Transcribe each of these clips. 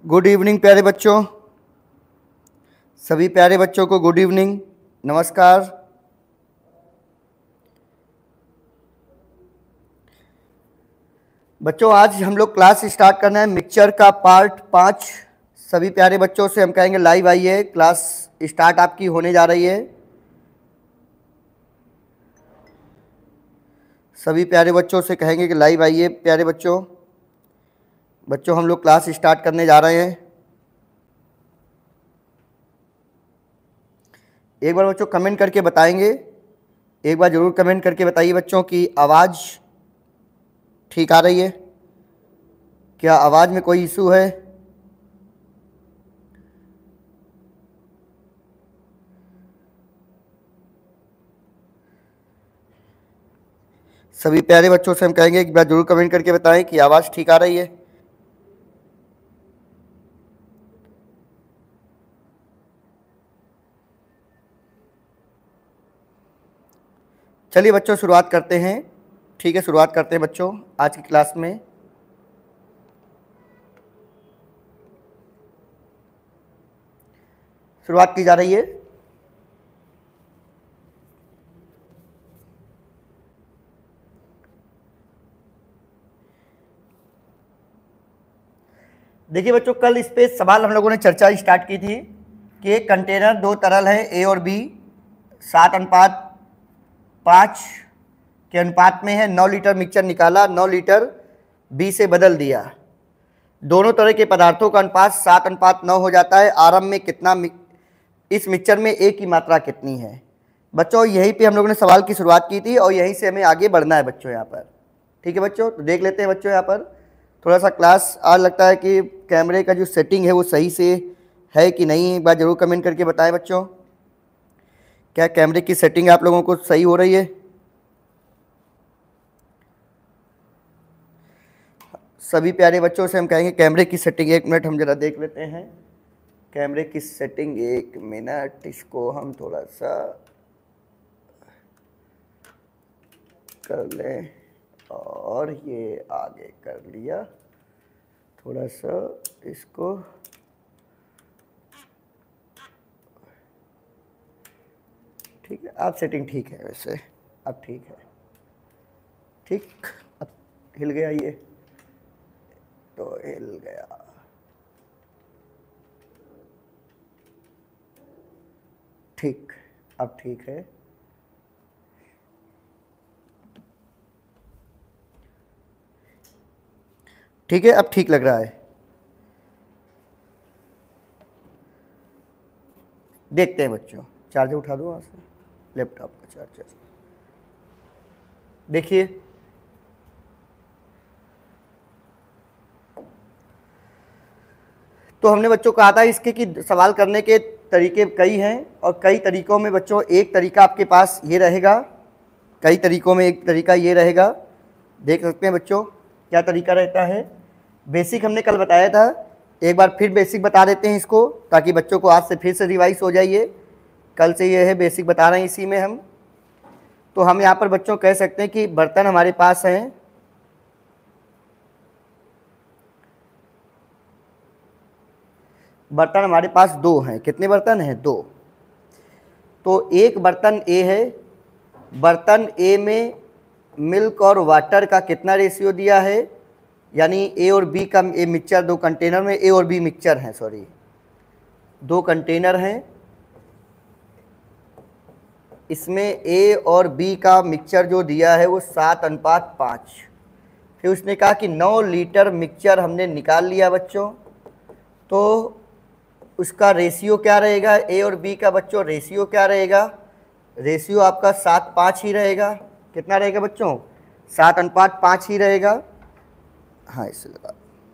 Good evening प्यारे बच्चों। सभी प्यारे बच्चों को गुड इवनिंग, नमस्कार। बच्चों आज हम लोग क्लास स्टार्ट करना है मिक्सचर का पार्ट 5। सभी प्यारे बच्चों से हम कहेंगे लाइव आइए, क्लास स्टार्ट आपकी होने जा रही है। सभी प्यारे बच्चों से कहेंगे कि लाइव आइए प्यारे बच्चों। बच्चों हम लोग क्लास स्टार्ट करने जा रहे हैं। एक बार बच्चों कमेंट करके बताएंगे, एक बार ज़रूर कमेंट करके बताइए बच्चों कि आवाज़ ठीक आ रही है, क्या आवाज़ में कोई इशू है। सभी प्यारे बच्चों से हम कहेंगे एक बार ज़रूर कमेंट करके बताएं कि आवाज़ ठीक आ रही है। चलिए बच्चों शुरुआत करते हैं। ठीक है, शुरुआत करते हैं बच्चों आज की क्लास में। शुरुआत की जा रही है। देखिए बच्चों, कल इस पे सवाल हम लोगों ने चर्चा स्टार्ट की थी कि एक कंटेनर, दो तरल है ए और बी, 7:5 के अनुपात में है। 9 लीटर मिक्सचर निकाला, 9 लीटर बी से बदल दिया। दोनों तरह के पदार्थों का अनुपात 7:9 हो जाता है। आरंभ में कितना इस मिक्सचर में ए की मात्रा कितनी है। बच्चों यहीं पे हम लोगों ने सवाल की शुरुआत की थी और यहीं से हमें आगे बढ़ना है बच्चों यहाँ पर। ठीक है बच्चों, तो देख लेते हैं बच्चों यहाँ पर थोड़ा सा क्लास। आज लगता है कि कैमरे का जो सेटिंग है वो सही से है कि नहीं, एक बार ज़रूर कमेंट करके बताएं बच्चों। क्या कैमरे की सेटिंग आप लोगों को सही हो रही है? सभी प्यारे बच्चों से हम कहेंगे कैमरे की सेटिंग, एक मिनट हम ज़रा देख लेते हैं कैमरे की सेटिंग। एक मिनट, इसको हम थोड़ा सा कर लें और ये आगे कर लिया। थोड़ा सा इसको ठीक है, अब सेटिंग ठीक है वैसे, अब ठीक है। ठीक, अब हिल गया ये, तो हिल गया। ठीक, अब ठीक है। ठीक है, अब ठीक लग रहा है। देखते हैं बच्चों, चार्जर उठा दो वहाँ से, लैपटॉप का चार्जर। देखिए तो हमने बच्चों कहा था इसके कि सवाल करने के तरीके कई हैं और कई तरीकों में बच्चों एक तरीका आपके पास ये रहेगा, कई तरीकों में एक तरीका ये रहेगा। देख सकते हैं बच्चों क्या तरीका रहता है। बेसिक हमने कल बताया था, एक बार फिर बेसिक बता देते हैं इसको ताकि बच्चों को आज से फिर से रिवाइज हो जाइए। कल से ये है बेसिक बता रहे हैं इसी में हम। तो हम यहाँ पर बच्चों कह सकते हैं कि बर्तन हमारे पास हैं, बर्तन हमारे पास दो हैं। कितने बर्तन हैं? दो। तो एक बर्तन ए है, बर्तन ए में मिल्क और वाटर का कितना रेशियो दिया है, यानी ए और बी का ए मिक्सचर, दो कंटेनर में ए और बी मिक्सचर हैं, सॉरी दो कंटेनर हैं, इसमें ए और बी का मिक्सचर जो दिया है वो 7:5। फिर उसने कहा कि 9 लीटर मिक्सचर हमने निकाल लिया बच्चों, तो उसका रेशियो क्या रहेगा ए और बी का बच्चों? रेशियो क्या रहेगा? रेशियो आपका 7:5 ही रहेगा। कितना रहेगा बच्चों? 7:5 ही रहेगा। हाँ इससे लगा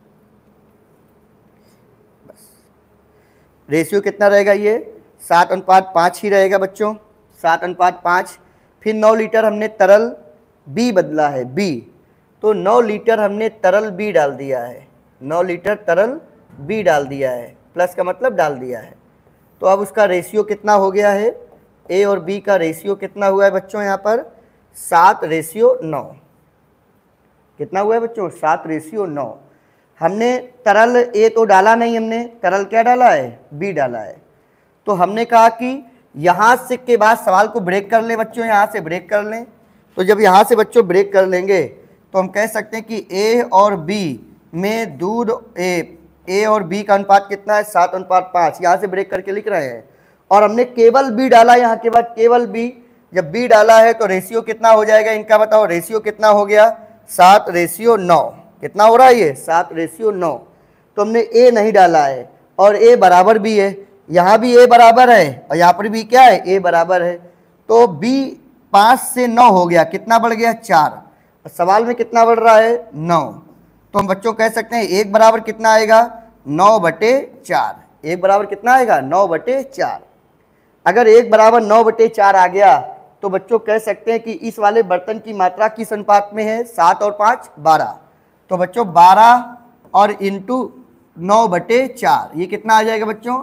बस। रेशियो कितना रहेगा? ये 7:5 ही रहेगा बच्चों, 7:5। फिर 9 लीटर हमने तरल बी बदला है, बी, तो 9 लीटर हमने तरल बी डाल दिया है, 9 लीटर तरल बी डाल दिया है, प्लस का मतलब डाल दिया है। तो अब उसका रेशियो कितना हो गया है? ए और बी का रेशियो कितना हुआ है बच्चों यहाँ पर? 7:9। कितना हुआ है बच्चों? 7:9। हमने तरल ए तो डाला नहीं, हमने तरल क्या डाला है, बी डाला है। तो हमने कहा कि यहाँ से के बाद सवाल को ब्रेक कर लें बच्चों, यहाँ से ब्रेक कर लें। तो जब यहाँ से बच्चों ब्रेक कर लेंगे तो हम कह सकते हैं कि ए और बी में दूध ए और बी का अनुपात कितना है, 7:5। यहाँ से ब्रेक करके लिख रहे हैं। और हमने केवल बी डाला यहाँ के बाद, केवल बी। जब बी डाला है तो रेशियो कितना हो जाएगा इनका, बताओ रेशियो कितना हो गया, 7:9। कितना हो रहा है ये, 7:9। तो हमने ए नहीं डाला है और ए बराबर भी है, यहाँ भी ए बराबर है और यहाँ पर भी क्या है, ए बराबर है। तो बी 5 से 9 हो गया, कितना बढ़ गया, 4। सवाल में कितना बढ़ रहा है, 9। तो हम बच्चों कह सकते हैं 1 बराबर कितना आएगा, 9/4। 1 बराबर कितना आएगा, 9/4। अगर 1 बराबर 9/4 आ गया तो बच्चों कह सकते हैं कि इस वाले बर्तन की मात्रा किस अनुपात में है, 7 और 5 12। तो बच्चों 12 और इंटू 9/4 ये कितना आ जाएगा बच्चों,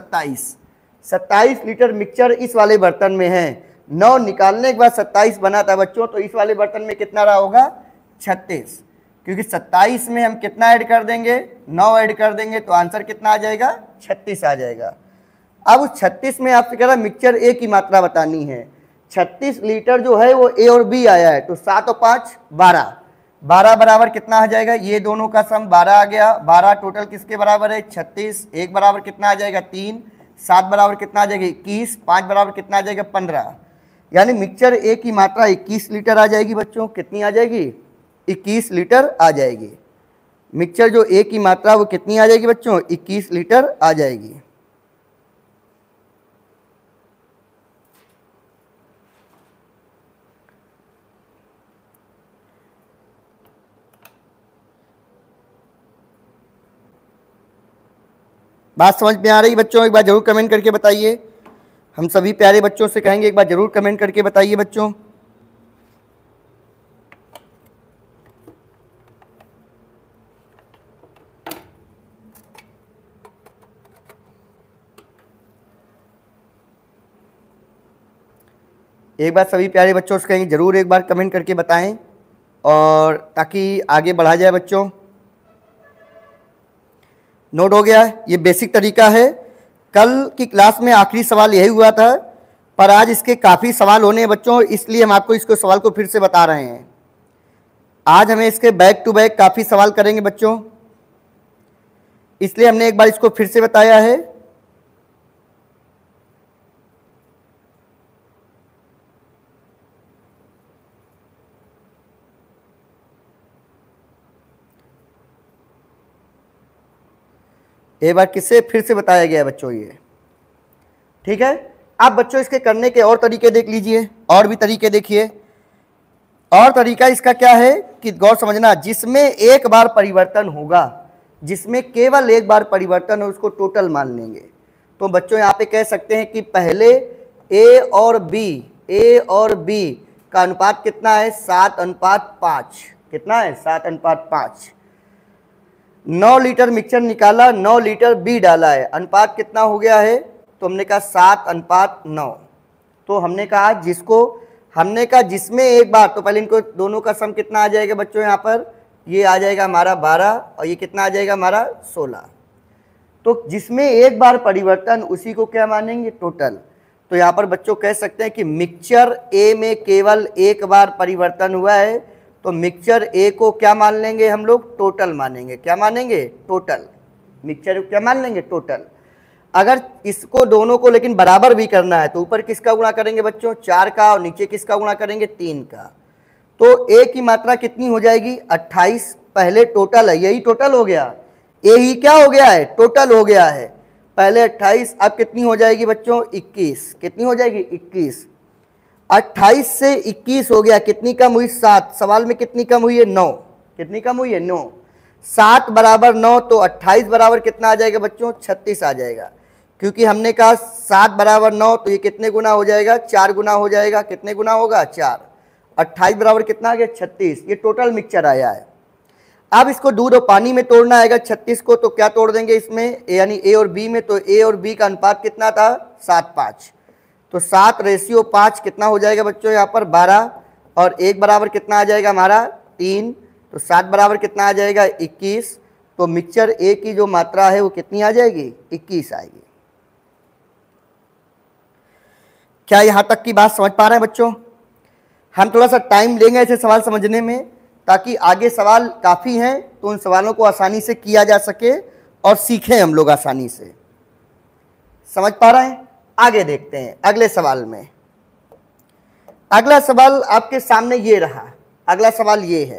27 लीटर मिक्सचर इस वाले बर्तन में है। 9 निकालने के बाद 27 बना था बच्चों, तो इस वाले बर्तन में कितना रहा होगा, 36। क्योंकि 27 में हम कितना ऐड कर देंगे, 9 ऐड कर देंगे, तो आंसर कितना आ जाएगा, 36 आ जाएगा। अब उस 36 में आपसे कह रहा मिक्सचर ए की मात्रा बतानी है। 36 लीटर जो है वो ए और बी आया है, तो 7 और 5 12। 12 बराबर कितना आ जाएगा, ये दोनों का सम 12 आ गया। 12 टोटल किसके बराबर है, 36। 1 बराबर कितना आ जाएगा, 3। 7 बराबर कितना आ जाएगा, 21। 5 बराबर कितना आ जाएगा, 15। यानी मिक्सचर ए की मात्रा 21 लीटर आ जाएगी बच्चों। कितनी आ जाएगी, 21 लीटर आ जाएगी। मिक्सचर जो ए की मात्रा वो कितनी आ जाएगी बच्चों, 21 लीटर आ जाएगी। बात समझ में आ रही बच्चों, एक बार जरूर कमेंट करके बताइए। हम सभी प्यारे बच्चों से कहेंगे एक बार जरूर कमेंट करके बताइए बच्चों। एक बार सभी प्यारे बच्चों से कहेंगे जरूर एक बार कमेंट करके बताएं, और ताकि आगे बढ़ा जाए बच्चों। नोट हो गया, ये बेसिक तरीका है। कल की क्लास में आखिरी सवाल यही हुआ था, पर आज इसके काफ़ी सवाल होने हैं बच्चों, इसलिए हम आपको इसको सवाल को फिर से बता रहे हैं। आज हमें इसके बैक टू बैक काफ़ी सवाल करेंगे बच्चों, इसलिए हमने एक बार इसको फिर से बताया है। एक बार किससे फिर से बताया गया है बच्चों ये, ठीक है। अब बच्चों इसके करने के और तरीके देख लीजिए, और भी तरीके देखिए। और तरीका इसका क्या है कि गौर समझना, जिसमें एक बार परिवर्तन होगा, जिसमें केवल एक बार परिवर्तन हो उसको टोटल मान लेंगे। तो बच्चों यहाँ पे कह सकते हैं कि पहले ए और बी का अनुपात कितना है, 7:5। कितना है, 7:5। 9 लीटर मिक्सचर निकाला, 9 लीटर बी डाला है, अनुपात कितना हो गया है, तो हमने कहा 7:9। तो हमने कहा जिसमें एक बार, तो पहले इनको दोनों का सम कितना आ जाएगा बच्चों, यहाँ पर ये आ जाएगा हमारा 12 और ये कितना आ जाएगा हमारा 16। तो जिसमें एक बार परिवर्तन उसी को क्या मानेंगे, टोटल। तो यहाँ पर बच्चों कह सकते हैं कि मिक्सचर ए में केवल एक बार परिवर्तन हुआ है, तो मिक्सचर ए को क्या मान लेंगे हम लोग, टोटल मानेंगे। क्या मानेंगे, टोटल। मिक्सचर क्या मान लेंगे, टोटल। अगर इसको दोनों को लेकिन बराबर भी करना है तो ऊपर किसका गुणा करेंगे बच्चों, 4 का, और नीचे किसका गुणा करेंगे, 3 का। तो ए की मात्रा कितनी हो जाएगी, 28। पहले टोटल है, यही टोटल हो गया, ए ही क्या हो गया है, टोटल हो गया है। पहले 28, अब कितनी हो जाएगी बच्चों, 21। कितनी हो जाएगी, 21। 28 से 21 हो गया, कितनी कम हुई, 7। सवाल में कितनी कम हुई है, 9। कितनी कम हुई है, 9। 7 बराबर 9, तो 28 बराबर कितना आ जाएगा बच्चों, 36 आ जाएगा। क्योंकि हमने कहा 7 बराबर 9, तो ये कितने गुना हो जाएगा, 4 गुना हो जाएगा। कितने गुना होगा, 4। 28 बराबर कितना आ गया, 36। ये टोटल मिक्सचर आया है। अब इसको दूध और पानी में तोड़ना आएगा 36 को, तो क्या तोड़ देंगे इसमें, यानी ए और बी में। तो ए और बी का अनुपात कितना था, 7:5। तो 7:5 कितना हो जाएगा बच्चों, यहाँ पर 12, और 1 बराबर कितना आ जाएगा हमारा, 3। तो 7 बराबर कितना आ जाएगा, 21, तो मिक्सचर ए की जो मात्रा है वो कितनी आ जाएगी, 21 आएगी। क्या यहां तक की बात समझ पा रहे हैं बच्चों? हम थोड़ा सा टाइम लेंगे ऐसे सवाल समझने में, ताकि आगे सवाल काफ़ी हैं तो उन सवालों को आसानी से किया जा सके और सीखें हम लोग आसानी से। समझ पा रहे हैं? आगे देखते हैं अगले सवाल में। अगला सवाल आपके सामने ये रहा। अगला सवाल ये है,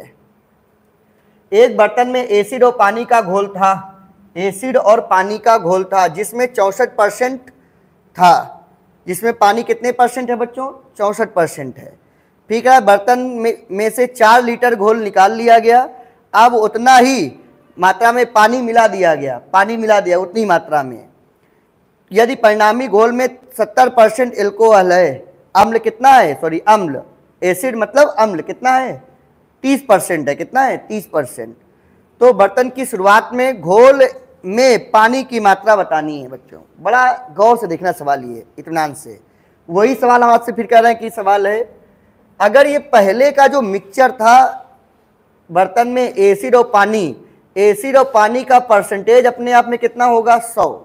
एक बर्तन में एसिड और पानी का घोल था, एसिड और पानी का घोल था जिसमें 64% था। जिसमें पानी कितने परसेंट है बच्चों? 64% है। ठीक है, बर्तन में से 4 लीटर घोल निकाल लिया गया। अब उतना ही मात्रा में पानी मिला दिया गया, पानी मिला दिया उतनी मात्रा में। यदि परिणामी घोल में 70% एल्कोहल है, अम्ल कितना है, सॉरी अम्ल, एसिड मतलब अम्ल कितना है, 30% है। कितना है? 30%। तो बर्तन की शुरुआत में घोल में पानी की मात्रा बतानी है बच्चों। बड़ा गौर से देखना सवाल, ये इत्मीनान से। वही सवाल हम आपसे फिर कह रहे हैं कि सवाल है, अगर ये पहले का जो मिक्सचर था बर्तन में एसिड और पानी का परसेंटेज अपने आप में कितना होगा,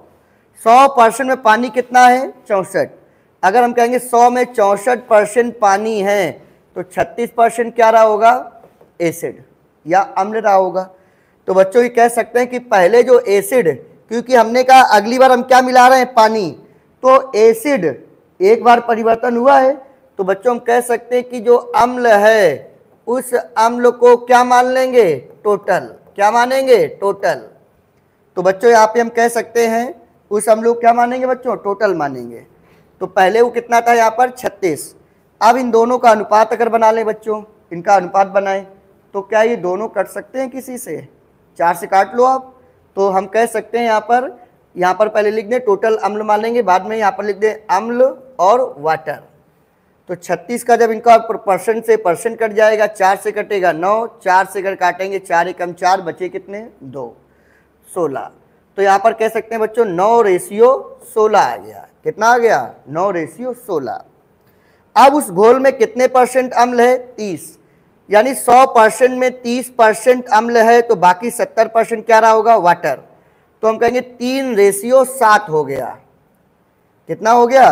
100% में पानी कितना है, 64। अगर हम कहेंगे 100 में 64% पानी है तो 36% क्या रहा होगा, एसिड या अम्ल रहा होगा। तो बच्चों ये कह सकते हैं कि पहले जो एसिड, क्योंकि हमने कहा अगली बार हम क्या मिला रहे हैं, पानी, तो एसिड एक बार परिवर्तन हुआ है, तो बच्चों हम कह सकते हैं कि जो अम्ल है उस अम्ल को क्या मान लेंगे, टोटल। क्या मानेंगे, टोटल। तो बच्चों यहाँ पे हम कह सकते हैं उस अम्ल को क्या मानेंगे बच्चों, टोटल मानेंगे। तो पहले वो कितना था यहाँ पर, 36। अब इन दोनों का अनुपात अगर बना लें बच्चों, इनका अनुपात बनाएं तो क्या ये दोनों कट सकते हैं किसी से, 4 से काट लो आप। तो हम कह सकते हैं यहाँ पर पहले लिख दें टोटल अम्ल मान लेंगे, बाद में यहाँ पर लिख दें अम्ल और वाटर। तो 36 का जब इनका परसेंट से परसेंट कट जाएगा, 4 से कटेगा 9, 4 से अगर काटेंगे 4 एकम 4, बचे कितने, 2, 16। तो यहाँ पर कह सकते हैं बच्चों 9:16 आ गया। कितना आ गया, 9:16। अब उस घोल में कितने परसेंट अम्ल है, 30। यानी 100% में 30% अम्ल है तो बाकी 70% क्या रहा होगा, वाटर। तो हम कहेंगे 3:7 हो गया। कितना हो गया,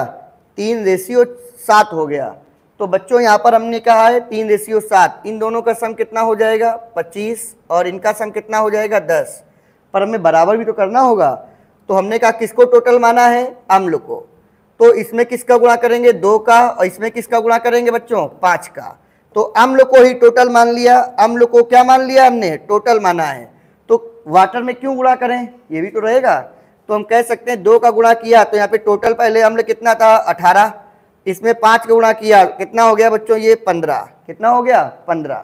3:7 हो गया। तो बच्चों यहाँ पर हमने कहा है 3:7, इन दोनों का सम कितना हो जाएगा, 25, और इनका सम कितना हो जाएगा, 10। पर हमें बराबर भी तो करना होगा। तो हमने कहा किसको टोटल माना है, अम्ल को। तो इसमें किसका गुणा करेंगे, 2 का, और इसमें किसका गुणा करेंगे बच्चों, 5 का। तो अम्ल को ही टोटल मान लिया, अम्ल को क्या मान लिया हमने, टोटल माना है। तो वाटर में क्यों गुणा करें, ये भी तो रहेगा। तो हम कह सकते हैं 2 का गुणा किया तो यहाँ पे टोटल पहले अम्ल कितना था, 18। इसमें 5 का गुणा किया, कितना हो गया बच्चों, ये 15। कितना हो गया, 15।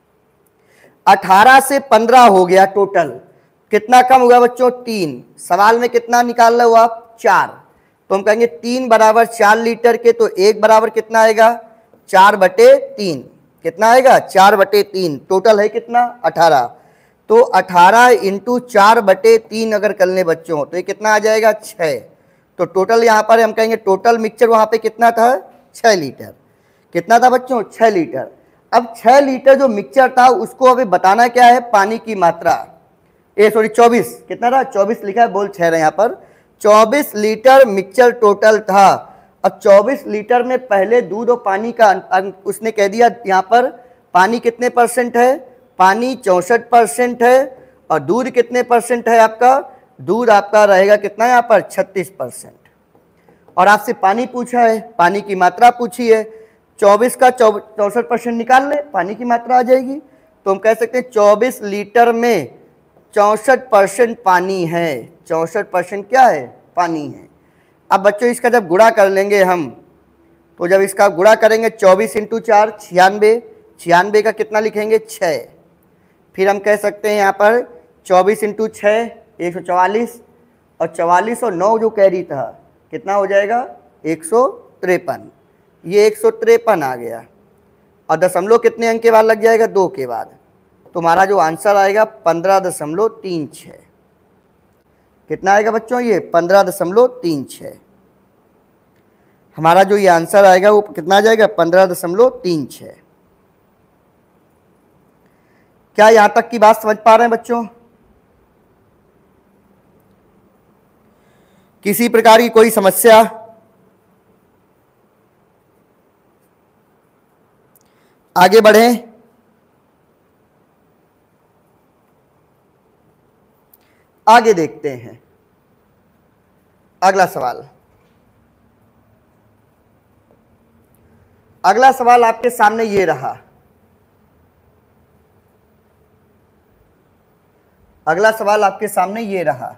18 से 15 हो गया टोटल। कितना कम होगा बच्चों, 3। सवाल में कितना निकाल रहे हो आप, 4। तो हम कहेंगे 3 बराबर 4 लीटर के, तो 1 बराबर कितना आएगा, 4/3। कितना आएगा, 4/3। टोटल है कितना, 18। तो 18 × 4/3 अगर कर लें बच्चों तो ये कितना आ जाएगा, 6। तो टोटल यहाँ पर हम कहेंगे टोटल मिक्सचर वहाँ पे कितना था, 6 लीटर। कितना था बच्चों, 6 लीटर। अब 6 लीटर जो मिक्सचर था उसको अभी बताना क्या है, पानी की मात्रा। 24, कितना था, 24 लिखा है, बोल 6 रहे यहाँ पर। 24 लीटर मिक्सचर टोटल था। अब 24 लीटर में पहले दूध और पानी का उसने कह दिया, यहाँ पर पानी कितने परसेंट है, पानी 64% है, और दूध कितने परसेंट है आपका, दूध आपका रहेगा कितना यहाँ पर, 36%। और आपसे पानी पूछा है, पानी की मात्रा पूछी है, 24 का 64% निकाल ले, पानी की मात्रा आ जाएगी। तो हम कह सकते हैं 24 लीटर में 64% पानी है। 64% क्या है, पानी है। अब बच्चों इसका जब गुणा कर लेंगे हम, तो जब इसका गुणा करेंगे 24 × 4 96, 96 का कितना लिखेंगे, 6। फिर हम कह सकते हैं यहाँ पर 24 × 6 144, और 44 और 9 जो कैरी था कितना हो जाएगा, 153। ये 153 आ गया। और दशमलव कितने अंक के बाद लग जाएगा, 2 के बाद। तुम्हारा जो आंसर आएगा 15.36। कितना आएगा बच्चों, ये 15.36। हमारा जो ये आंसर आएगा वो कितना आ जाएगा, 15.36। क्या यहां तक की बात समझ पा रहे हैं बच्चों? किसी प्रकार की कोई समस्या? आगे बढ़ें। आगे देखते हैं अगला सवाल। अगला सवाल आपके सामने ये रहा। अगला सवाल आपके सामने ये रहा।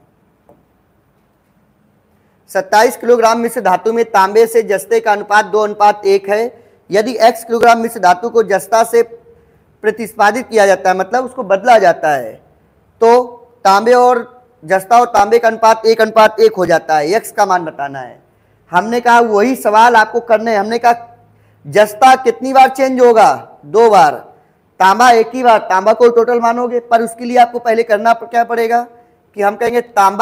27 किलोग्राम मिश्र धातु में तांबे से जस्ते का अनुपात 2:1 है। यदि x किलोग्राम मिश्र धातु को जस्ता से प्रतिस्पादित किया जाता है, मतलब उसको बदला जाता है, तो तांबे और जस्ता और तांबे का अनुपात 1:1 हो जाता है। x का मान बताना है। हमने कहा वही सवाल आपको करने हैं। हमने कहा जस्ता कितनी बार चेंज होगा? 2 बार। तांबा एक ही बार। तांबा को टोटल मानोगे, पर उसके लिए आपको पहले करना क्या पड़ेगा कि हम कहेंगे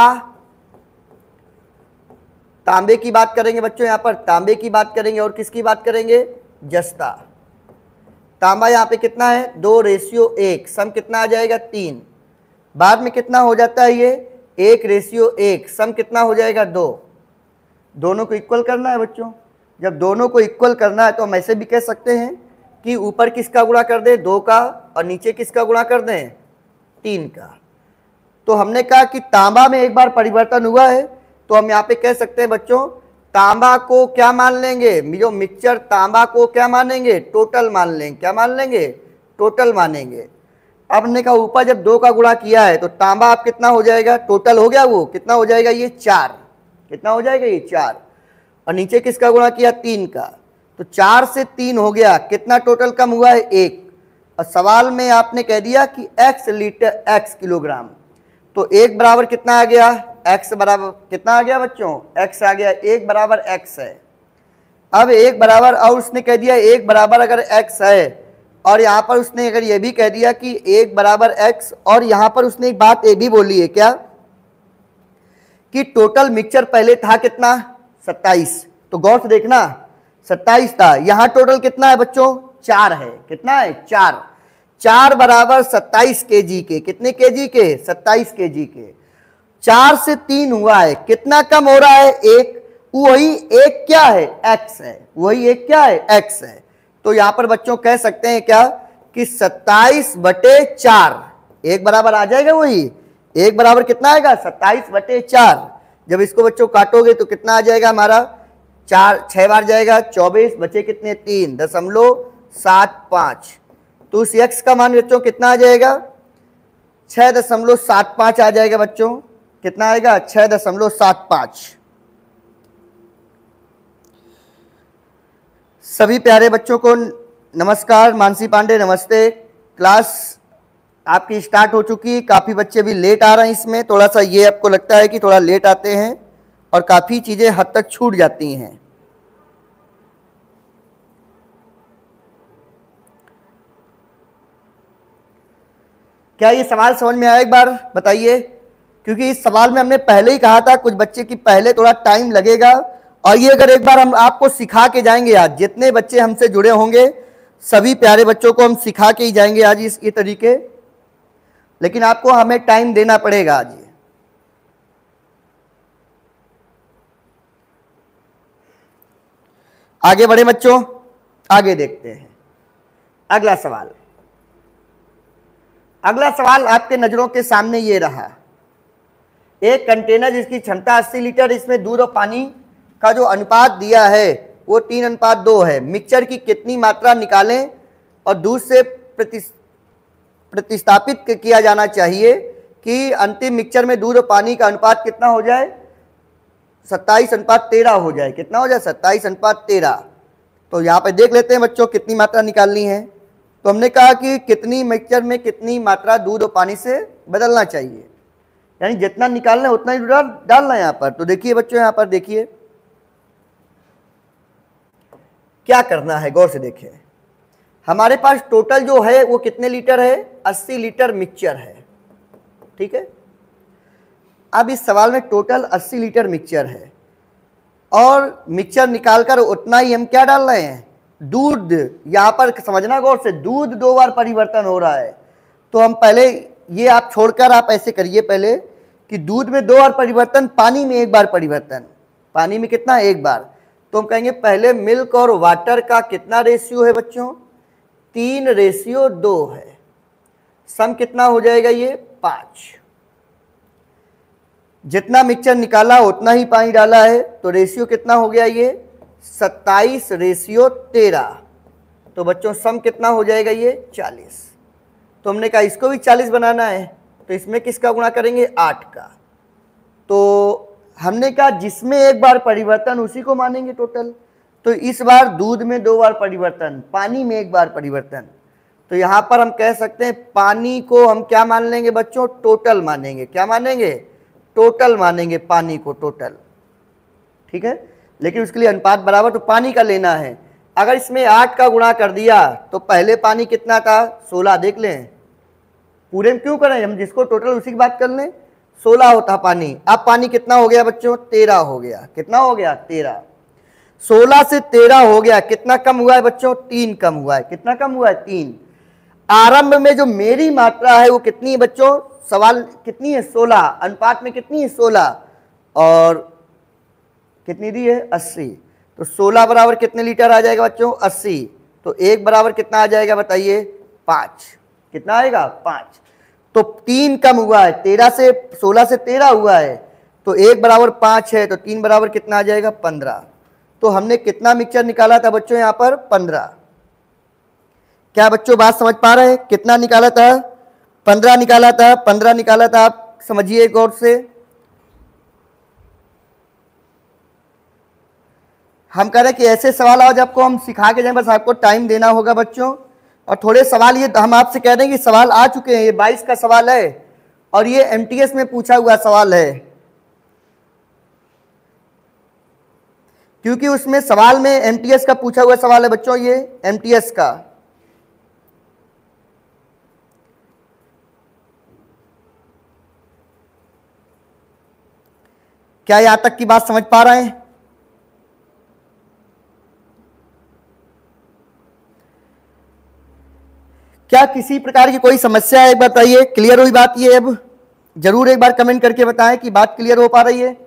तांबे की बात करेंगे बच्चों। यहां पर तांबे की बात करेंगे और किसकी बात करेंगे? जस्ता। तांबा यहां पे कितना है? 2:1। सम कितना आ जाएगा? 3। बाद में कितना हो जाता है ये? 1:1। सम कितना हो जाएगा? 2। दोनों को इक्वल करना है बच्चों। जब दोनों को इक्वल करना है तो हम ऐसे भी कह सकते हैं कि ऊपर किसका गुणा कर दें? 2 का, और नीचे किसका गुणा कर दें? 3 का। तो हमने कहा कि तांबा में एक बार परिवर्तन हुआ है, तो हम यहाँ पे कह सकते हैं बच्चों तांबा को क्या मान लेंगे? जो मिक्सचर तांबा को क्या मानेंगे? टोटल मान लेंगे। क्या मान लेंगे? टोटल मानेंगे। अब हमने कहा ऊपर जब 2 का गुणा किया है तो तांबा अब कितना हो जाएगा? टोटल हो गया, वो कितना हो जाएगा? ये 4। कितना हो जाएगा? ये 4। और नीचे किसका गुणा किया? 3 का। तो 4 से 3 हो गया। कितना टोटल कम हुआ है? 1। और सवाल में आपने कह दिया कि x लीटर x किलोग्राम, तो 1 बराबर कितना आ गया? x बराबर कितना आ गया बच्चों? x आ गया। 1 बराबर x है। अब 1 बराबर, और उसने कह दिया 1 बराबर अगर x है, और यहाँ पर उसने अगर ये भी कह दिया कि 1 बराबर x, और यहाँ पर उसने एक बात ये भी बोली है क्या कि टोटल मिक्सचर पहले था कितना? 27। तो गौर से देखना 27 था। यहाँ टोटल कितना है बच्चों? 4 है। कितना है? 4। 4 बराबर 27 kg के। कितने kg के? 27 kg के। 4 से 3 हुआ है। कितना कम हो रहा है? 1। वही 1 क्या है? x है। वही 1 क्या है? x है। तो यहां पर बच्चों कह सकते हैं क्या कि 27/4 1 बराबर आ जाएगा। वही 1 बराबर कितना आएगा? 27/4। जब इसको बच्चों काटोगे तो कितना आ जाएगा हमारा? 6 बार जाएगा, 24 बचे कितने? 3.75। तो उस x का मान बच्चों कितना आ जाएगा? 6.75 आ जाएगा बच्चों। कितना आएगा? 6.75। सभी प्यारे बच्चों को नमस्कार। मानसी पांडे नमस्ते। क्लास आपकी स्टार्ट हो चुकी है। काफ़ी बच्चे भी लेट आ रहे हैं। इसमें थोड़ा सा ये आपको लगता है कि थोड़ा लेट आते हैं और काफ़ी चीज़ें हद तक छूट जाती हैं। क्या ये सवाल समझ में आया? एक बार बताइए, क्योंकि इस सवाल में हमने पहले ही कहा था कुछ बच्चे की पहले थोड़ा टाइम लगेगा, और ये अगर एक बार हम आपको सिखा के जाएंगे आज, जितने बच्चे हमसे जुड़े होंगे सभी प्यारे बच्चों को हम सिखा के ही जाएंगे आज ये तरीके, लेकिन आपको हमें टाइम देना पड़ेगा आज। आगे बढ़े बच्चों, आगे देखते हैं अगला सवाल। अगला सवाल आपके नजरों के सामने ये रहा। एक कंटेनर जिसकी क्षमता 80 लीटर, इसमें दूध और पानी का जो अनुपात दिया है वो 3:2 है। मिक्सचर की कितनी मात्रा निकालें और दूध से प्रतिस्थापित किया जाना चाहिए कि अंतिम मिक्सचर में दूध और पानी का अनुपात कितना हो जाए? 27:13 हो जाए। कितना हो जाए? 27:13। तो यहाँ पे देख लेते हैं बच्चों कितनी मात्रा निकालनी है। तो हमने कहा कि कितनी मिक्सचर में कितनी मात्रा दूध और पानी से बदलना चाहिए, यानी जितना निकालना है उतना ही डालना है यहाँ पर। तो देखिए बच्चों, यहाँ पर देखिए क्या करना है, गौर से देखिए। हमारे पास टोटल जो है वो कितने लीटर है? 80 लीटर मिक्सचर है। ठीक है। अब इस सवाल में टोटल 80 लीटर मिक्सचर है और मिक्सचर निकालकर उतना ही हम क्या डाल रहे हैं? दूध। यहां पर समझना गौर से, दूध 2 बार परिवर्तन हो रहा है। तो हम पहले ये आप छोड़कर आप ऐसे करिए पहले कि दूध में 2 बार परिवर्तन, पानी में 1 बार परिवर्तन। पानी में कितना? 1 बार। तो हम कहेंगे पहले मिल्क और वाटर का कितना रेशियो है बच्चों? 3:2 है। सम कितना हो जाएगा ये? 5। जितना मिक्सचर निकाला उतना ही पानी डाला है, तो रेशियो कितना हो गया ये? 27:13। तो बच्चों सम कितना हो जाएगा ये? 40। तो हमने कहा इसको भी 40 बनाना है, तो इसमें किसका गुणा करेंगे? 8 का। तो हमने कहा जिसमें 1 बार परिवर्तन उसी को मानेंगे टोटल। तो इस बार दूध में 2 बार परिवर्तन, पानी में 1 बार परिवर्तन, तो यहां पर हम कह सकते हैं पानी को हम क्या मान लेंगे बच्चों? टोटल मानेंगे। क्या मानेंगे? टोटल मानेंगे पानी को, टोटल। ठीक है, लेकिन उसके लिए अनुपात बराबर तो पानी का लेना है। अगर इसमें 8 का गुणा कर दिया तो पहले पानी कितना था? 16। देख लें, पूरे में क्यों करें, हम जिसको टोटल उसी की बात कर लें। 16 होता पानी। अब पानी कितना हो गया बच्चों? 13 हो गया। कितना हो गया? 13। 16 से 13 हो गया, कितना कम हुआ है बच्चों? 3 कम हुआ है। कितना कम हुआ है? 3। आरंभ में जो मेरी मात्रा है वो कितनी है बच्चों? सवाल कितनी है? 16। अनुपात में कितनी है? 16। और कितनी दी है? 80। तो 16 बराबर कितने लीटर आ जाएगा बच्चों? 80। तो 1 बराबर कितना आ जाएगा बताइए? 5। कितना आएगा? 5। तो 3 कम हुआ है, 13 से 16 से 13 हुआ है, तो 1 बराबर 5 है, तो 3 बराबर कितना आ जाएगा? 15। तो हमने कितना मिक्सचर निकाला था बच्चों? यहां पर 15। क्या बच्चों बात समझ पा रहे हैं? कितना निकाला था? 15 निकाला था। 15 निकाला था। आप समझिए गौर से। हम कह रहे हैं कि ऐसे सवाल आज आपको हम सिखा के जाएं, बस आपको टाइम देना होगा बच्चों। और थोड़े सवाल ये हम आपसे कह दें कि सवाल आ चुके हैं। ये 22 का सवाल है और ये एमटीएस में पूछा हुआ सवाल है, क्योंकि उसमें सवाल में एमटीएस का पूछा हुआ सवाल है बच्चों, ये एमटीएस का। क्या यहां तक की बात समझ पा रहे हैं? क्या किसी प्रकार की कोई समस्या है? बताइए, क्लियर हुई बात ये? अब जरूर एक बार कमेंट करके बताएं कि बात क्लियर हो पा रही है।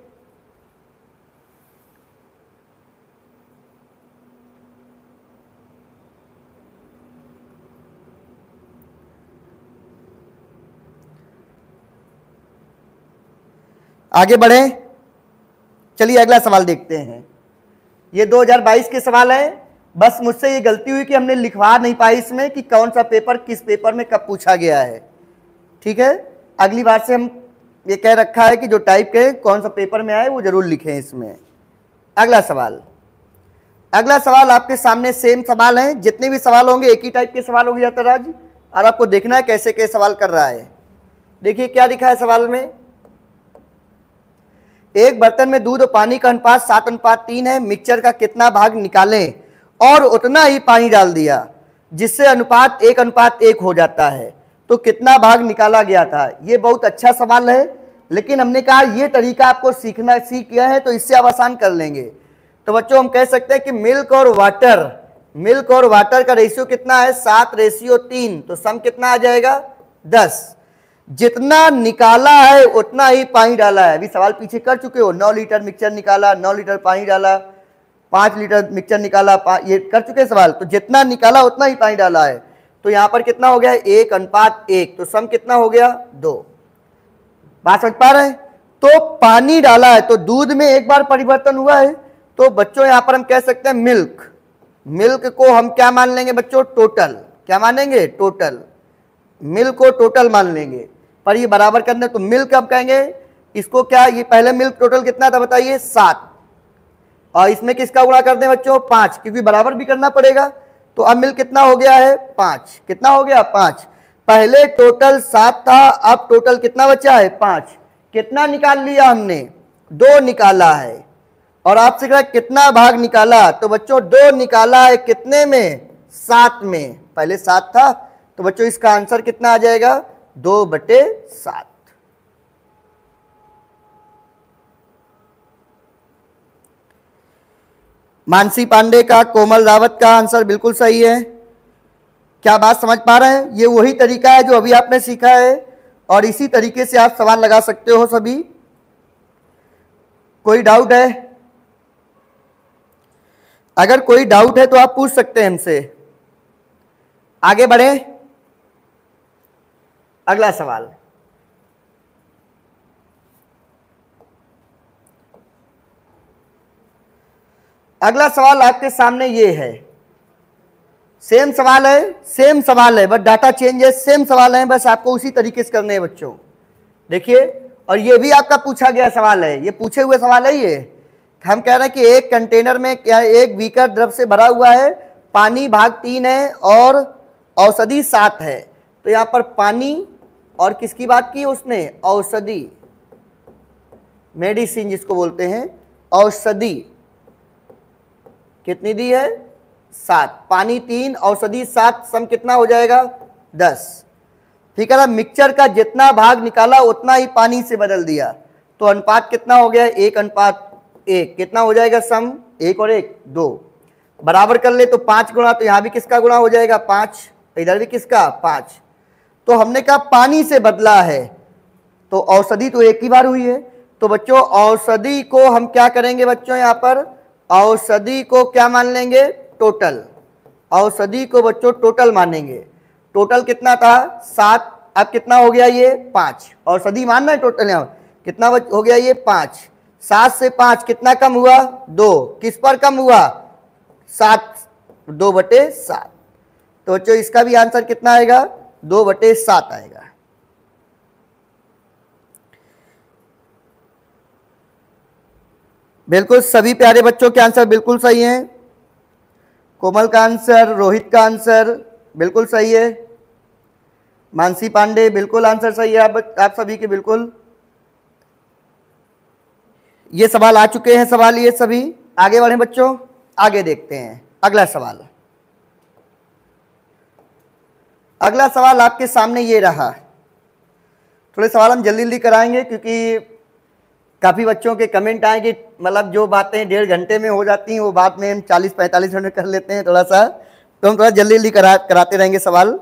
आगे बढ़े, चलिए अगला सवाल देखते हैं। ये 2022 के सवाल है। बस मुझसे ये गलती हुई कि हमने लिखवा नहीं पाई इसमें कि कौन सा पेपर किस पेपर में कब पूछा गया है। ठीक है, अगली बार से हम ये कह रखा है कि जो टाइप के कौन सा पेपर में आए वो जरूर लिखें इसमें। अगला सवाल, अगला सवाल आपके सामने सेम सवाल है। जितने भी सवाल होंगे एक ही टाइप के सवाल होंगे यात्राराज, और आपको देखना है कैसे कैसे सवाल कर रहा है। देखिए क्या लिखा है सवाल में। एक बर्तन में दूध और पानी का अनुपात 7:3 है। मिक्सचर का कितना भाग निकालें और उतना ही पानी डाल दिया, जिससे अनुपात 1:1 हो जाता है, तो कितना भाग निकाला गया था। ये बहुत अच्छा सवाल है, लेकिन हमने कहा ये तरीका आपको सीख गया है तो इससे आप आसान कर लेंगे। तो बच्चों हम कह सकते हैं कि मिल्क और वाटर का रेशियो कितना है? 7:3। तो सम कितना आ जाएगा? 10। जितना निकाला है उतना ही पानी डाला है। अभी सवाल पीछे कर चुके हो, 9 लीटर मिक्सचर निकाला, 9 लीटर पानी डाला, 5 लीटर मिक्सचर निकाला, ये कर चुके सवाल। तो जितना निकाला उतना ही पानी डाला है, तो यहां पर कितना हो गया? 1:1। तो सम कितना हो गया? 2। बात समझ पा रहे हैं? तो पानी डाला है तो दूध में 1 बार परिवर्तन हुआ है, तो बच्चों यहां पर हम कह सकते हैं मिल्क को हम क्या मान लेंगे बच्चों? टोटल। क्या मानेंगे? टोटल। मिल्क को टोटल मान लेंगे, पर ये बराबर करना, तो मिल्क अब कहेंगे इसको क्या? ये पहले मिल्क टोटल कितना था बताइए? 7। और इसमें किसका गुणा कर दें बच्चों? 5, क्योंकि बराबर भी करना पड़ेगा। तो अब मिल्क कितना हो गया है? 5। कितना हो गया? 5। पहले टोटल 7 था, अब टोटल कितना बचा है? 5। कितना निकाल लिया हमने? 2 निकाला है। और आपसे कहा कितना भाग निकाला? तो बच्चों 2 निकाला है। कितने में? 7 में। पहले 7 था, तो बच्चों इसका आंसर कितना आ जाएगा? 2/7। मानसी पांडे का, कोमल रावत का आंसर बिल्कुल सही है। क्या बात समझ पा रहे हैं? ये वही तरीका है जो अभी आपने सीखा है, और इसी तरीके से आप सवाल लगा सकते हो सभी। कोई डाउट है? अगर कोई डाउट है तो आप पूछ सकते हैं हमसे। आगे बढ़े। अगला सवाल, अगला सवाल आपके सामने ये है। सेम सवाल है बट डाटा चेंज है, सेम सवाल है, बस आपको उसी तरीके से करने हैं बच्चों। देखिए, और ये भी आपका पूछा गया सवाल है, ये पूछे हुए सवाल है। ये हम कह रहे हैं कि एक कंटेनर में क्या, एक बीकर द्रव से भरा हुआ है, पानी भाग 3 है और औषधि 7 है। तो यहां पर पानी और किसकी बात की उसने? औषधि, मेडिसिन जिसको बोलते हैं, औषधि कितनी दी है? 7। पानी 3, औषधि 7, सम कितना हो जाएगा? 10। ठीक है ना। मिक्सचर का जितना भाग निकाला उतना ही पानी से बदल दिया, तो अनुपात कितना हो गया? 1:1। कितना हो जाएगा सम? 1 और 1 2। बराबर कर ले तो 5 गुणा, तो यहां भी किसका गुणा हो जाएगा? 5। इधर भी किसका? 5। तो हमने कहा पानी से बदला है, तो औषधि तो एक ही बार हुई है। तो बच्चों औषधि को हम क्या करेंगे बच्चों? यहां पर औषधि को क्या मान लेंगे? टोटल। औषधि को बच्चों टोटल मानेंगे। टोटल कितना था? 7। अब कितना हो गया? ये 5। औषधि मानना है टोटल। यहां कितना हो गया? ये 5। 7 से 5 कितना कम हुआ? 2। किस पर कम हुआ? 7, 2/7। तो बच्चों इसका भी आंसर कितना आएगा? 2/7 आएगा। बिल्कुल सभी प्यारे बच्चों के आंसर बिल्कुल सही हैं। कोमल का आंसर, रोहित का आंसर बिल्कुल सही है। मानसी पांडे बिल्कुल आंसर सही है आप सभी के बिल्कुल। ये सवाल आ चुके हैं, सवाल ये सभी। आगे बढ़े बच्चों, आगे देखते हैं अगला सवाल। अगला सवाल आपके सामने ये रहा। थोड़े सवाल हम जल्दी जल्दी कराएंगे क्योंकि काफ़ी बच्चों के कमेंट आए कि मतलब जो बातें 1.5 घंटे में हो जाती हैं वो बात में हम 40-45 मिनट में कर लेते हैं थोड़ा सा, तो हम थोड़ा जल्दी जल्दी कराते रहेंगे सवाल।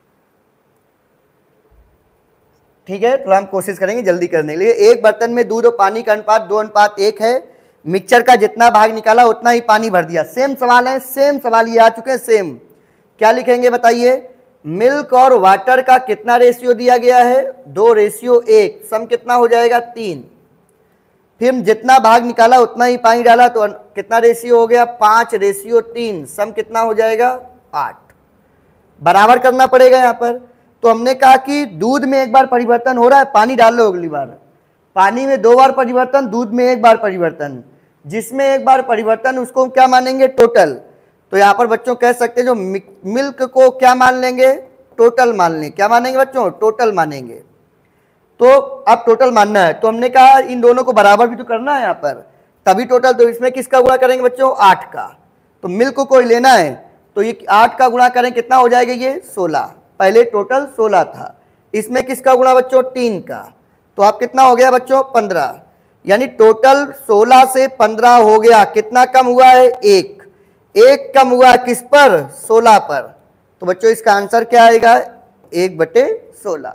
ठीक है, थोड़ा हम कोशिश करेंगे जल्दी करने के लिए। एक बर्तन में दूध और पानी का अनुपात 2:1 है। मिक्सचर का जितना भाग निकाला उतना ही पानी भर दिया। सेम सवाल है, सेम सवाल ये आ चुके हैं सेम। क्या लिखेंगे बताइए? मिल्क और वाटर का कितना रेशियो दिया गया है? 2:1। सम कितना हो जाएगा? 3। फिर जितना भाग निकाला उतना ही पानी डाला, तो कितना रेशियो हो गया? 5:3। सम कितना हो जाएगा? 8। बराबर करना पड़ेगा यहां पर। तो हमने कहा कि दूध में एक बार परिवर्तन हो रहा है, पानी डाल लो अगली बार। पानी में 2 बार परिवर्तन, दूध में 1 बार परिवर्तन। जिसमें 1 बार परिवर्तन उसको क्या मानेंगे? टोटल। तो यहां पर बच्चों कह सकते हैं जो मिल्क को क्या मान लेंगे? टोटल मान लेंगे। क्या मानेंगे बच्चों? टोटल मानेंगे। तो अब टोटल मानना है, तो हमने कहा इन दोनों को बराबर भी तो करना है यहां पर, तभी टोटल। तो इसमें किसका गुणा करेंगे बच्चों? 8 का। तो मिल्क को लेना है तो ये 8 का गुणा करें, कितना हो जाएगा? ये 16। पहले टोटल 16 था। इसमें किसका गुणा बच्चों? 3 का। तो अब कितना हो गया बच्चों? 15। यानी टोटल 16 से 15 हो गया। कितना कम हुआ है? 1 कम हुआ किस पर? 16 पर। तो बच्चों इसका आंसर क्या आएगा? 1/16।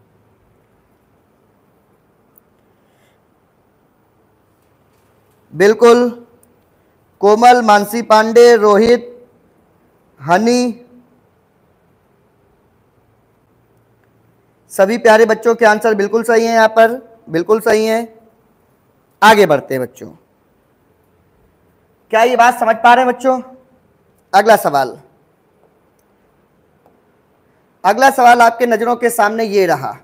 बिल्कुल। कोमल, मानसी पांडे, रोहित, हनी, सभी प्यारे बच्चों के आंसर बिल्कुल सही हैं, यहां पर बिल्कुल सही हैं। आगे बढ़ते हैं बच्चों। क्या ये बात समझ पा रहे हैं बच्चों? अगला सवाल, अगला सवाल आपके नजरों के सामने ये रहा।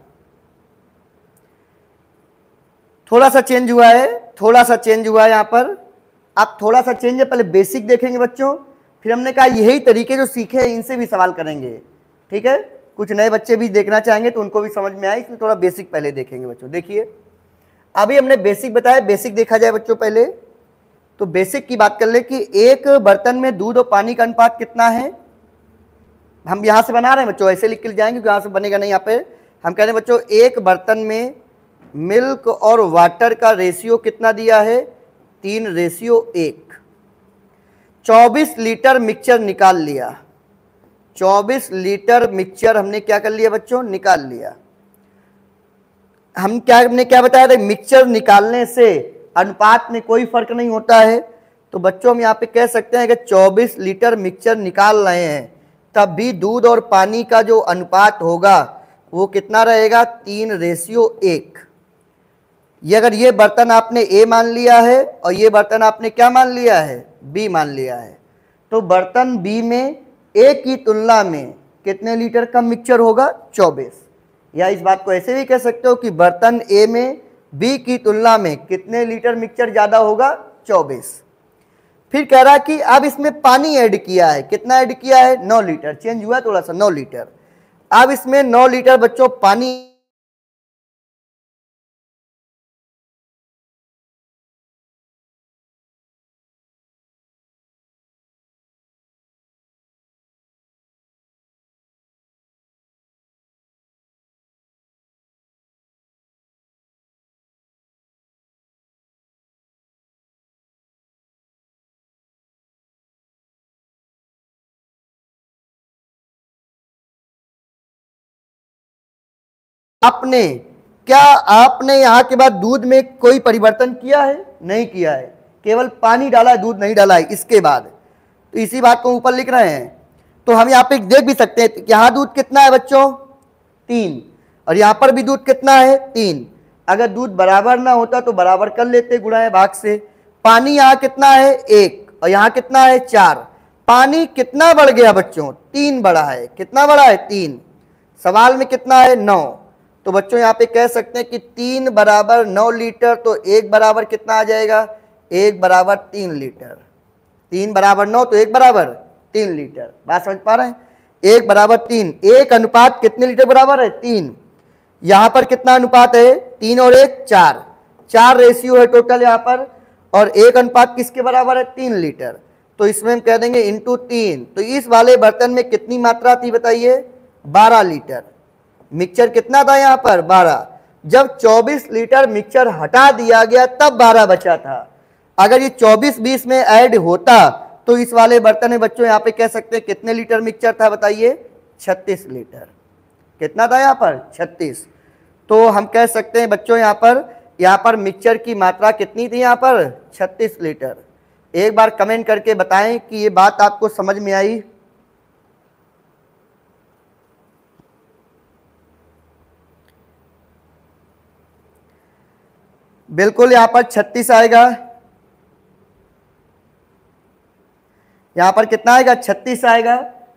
थोड़ा सा चेंज हुआ है, थोड़ा सा चेंज हुआ है यहां पर। आप थोड़ा सा चेंज है, पहले बेसिक देखेंगे बच्चों, फिर हमने कहा यही तरीके जो सीखे हैं इनसे भी सवाल करेंगे। ठीक है, कुछ नए बच्चे भी देखना चाहेंगे तो उनको भी समझ में आए, इसलिए थोड़ा बेसिक पहले देखेंगे बच्चों। देखिए अभी हमने बेसिक बताया, बेसिक देखा जाए बच्चों पहले। तो बेसिक की बात कर ले कि एक बर्तन में दूध और पानी का अनुपात कितना है। हम यहां से बना रहे हैं बच्चों, ऐसे लिख के जाएंगे यहां से बनेगा नहीं। यहाँ पे हम कह रहे हैं बच्चों एक बर्तन में मिल्क और वाटर का रेशियो कितना दिया है? 3:1। 24 लीटर मिक्सचर निकाल लिया। 24 लीटर मिक्सचर हमने क्या कर लिया बच्चों? निकाल लिया। हमने क्या बताया था, मिक्सचर निकालने से अनुपात में कोई फर्क नहीं होता है। तो बच्चों हम यहाँ पे कह सकते हैं कि 24 लीटर मिक्सचर निकाल रहे हैं, तब भी दूध और पानी का जो अनुपात होगा वो कितना रहेगा, 3:1। ये अगर ये बर्तन आपने ए मान लिया है और ये बर्तन आपने क्या मान लिया है, बी मान लिया है, तो बर्तन बी में ए की तुलना में कितने लीटर का मिक्सचर होगा, 24। या इस बात को ऐसे भी कह सकते हो कि बर्तन ए में बी की तुलना में कितने लीटर मिक्सचर ज़्यादा होगा, 24। फिर कह रहा कि अब इसमें पानी ऐड किया है, कितना ऐड किया है, 9 लीटर, चेंज हुआ थोड़ा सा, 9 लीटर। अब इसमें 9 लीटर बच्चों पानी आपने क्या आपने यहाँ के बाद दूध में कोई परिवर्तन किया है, नहीं किया है, केवल पानी डाला है, दूध नहीं डाला है इसके बाद। तो इसी बात को ऊपर लिख रहे हैं। तो हम यहाँ पे देख भी सकते हैं कि यहाँ दूध कितना है बच्चों, 3, और यहाँ पर भी दूध कितना है, 3। अगर दूध बराबर ना होता तो बराबर कर लेते गुणा है भाग से। पानी यहाँ कितना है, 1, और यहाँ कितना है, 4। पानी कितना बढ़ गया बच्चों, 3 बढ़ा है। कितना बढ़ा है, 3। सवाल में कितना है, 9। तो बच्चों यहाँ पे कह सकते हैं कि 3 बराबर 9 लीटर, तो 1 बराबर कितना आ जाएगा, 1 बराबर 3 लीटर। 3 बराबर 9 तो 1 बराबर 3 लीटर। बात समझ पा रहे हैं, 1 बराबर 3, 1 अनुपात कितने लीटर बराबर है, 3। यहाँ पर कितना अनुपात है, 3 और 1 4, 4 रेशियो है टोटल यहाँ पर, और 1 अनुपात किसके बराबर है, 3 लीटर। तो इसमें हम कह देंगे इंटू 3। तो इस वाले बर्तन में कितनी मात्रा थी बताइए, 12 लीटर। मिक्सचर कितना था यहाँ पर, 12। जब 24 लीटर मिक्सचर हटा दिया गया तब 12 बचा था। अगर ये 24-20 में ऐड होता तो इस वाले बर्तन में बच्चों यहाँ पे कह सकते हैं कितने लीटर मिक्सचर था बताइए, 36 लीटर। कितना था यहाँ पर, 36। तो हम कह सकते हैं बच्चों यहाँ पर मिक्सचर की मात्रा कितनी थी, यहाँ पर 36 लीटर। एक बार कमेंट करके बताएं कि ये बात आपको समझ में आई। बिल्कुल, यहां पर 36 आएगा। यहां पर कितना आएगा, 36 आएगा।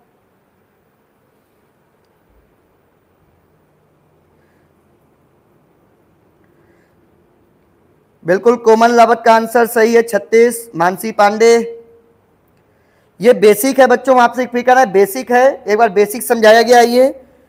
बिल्कुल, कोमल लावत का आंसर सही है, 36। मानसी पांडे, ये बेसिक है बच्चों, आपसे फिर करना है, बेसिक है, एक बार बेसिक समझाया गया। ये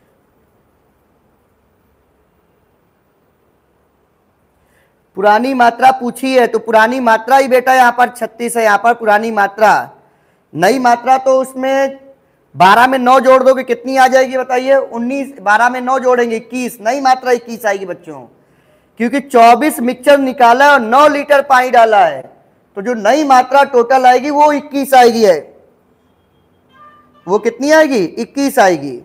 पुरानी मात्रा पूछी है, तो पुरानी मात्रा ही बेटा यहाँ पर 36 है, यहाँ पर पुरानी मात्रा। नई मात्रा तो उसमें 12 में 9 जोड़ दोगे कितनी आ जाएगी बताइए, 19। 12 में 9 जोड़ेंगे 21, नई मात्रा 21 आएगी बच्चों, क्योंकि 24 मिक्सचर निकाला है और 9 लीटर पानी डाला है, तो जो नई मात्रा टोटल आएगी वो 21 आएगी है। वो कितनी आएगी, 21 आएगी।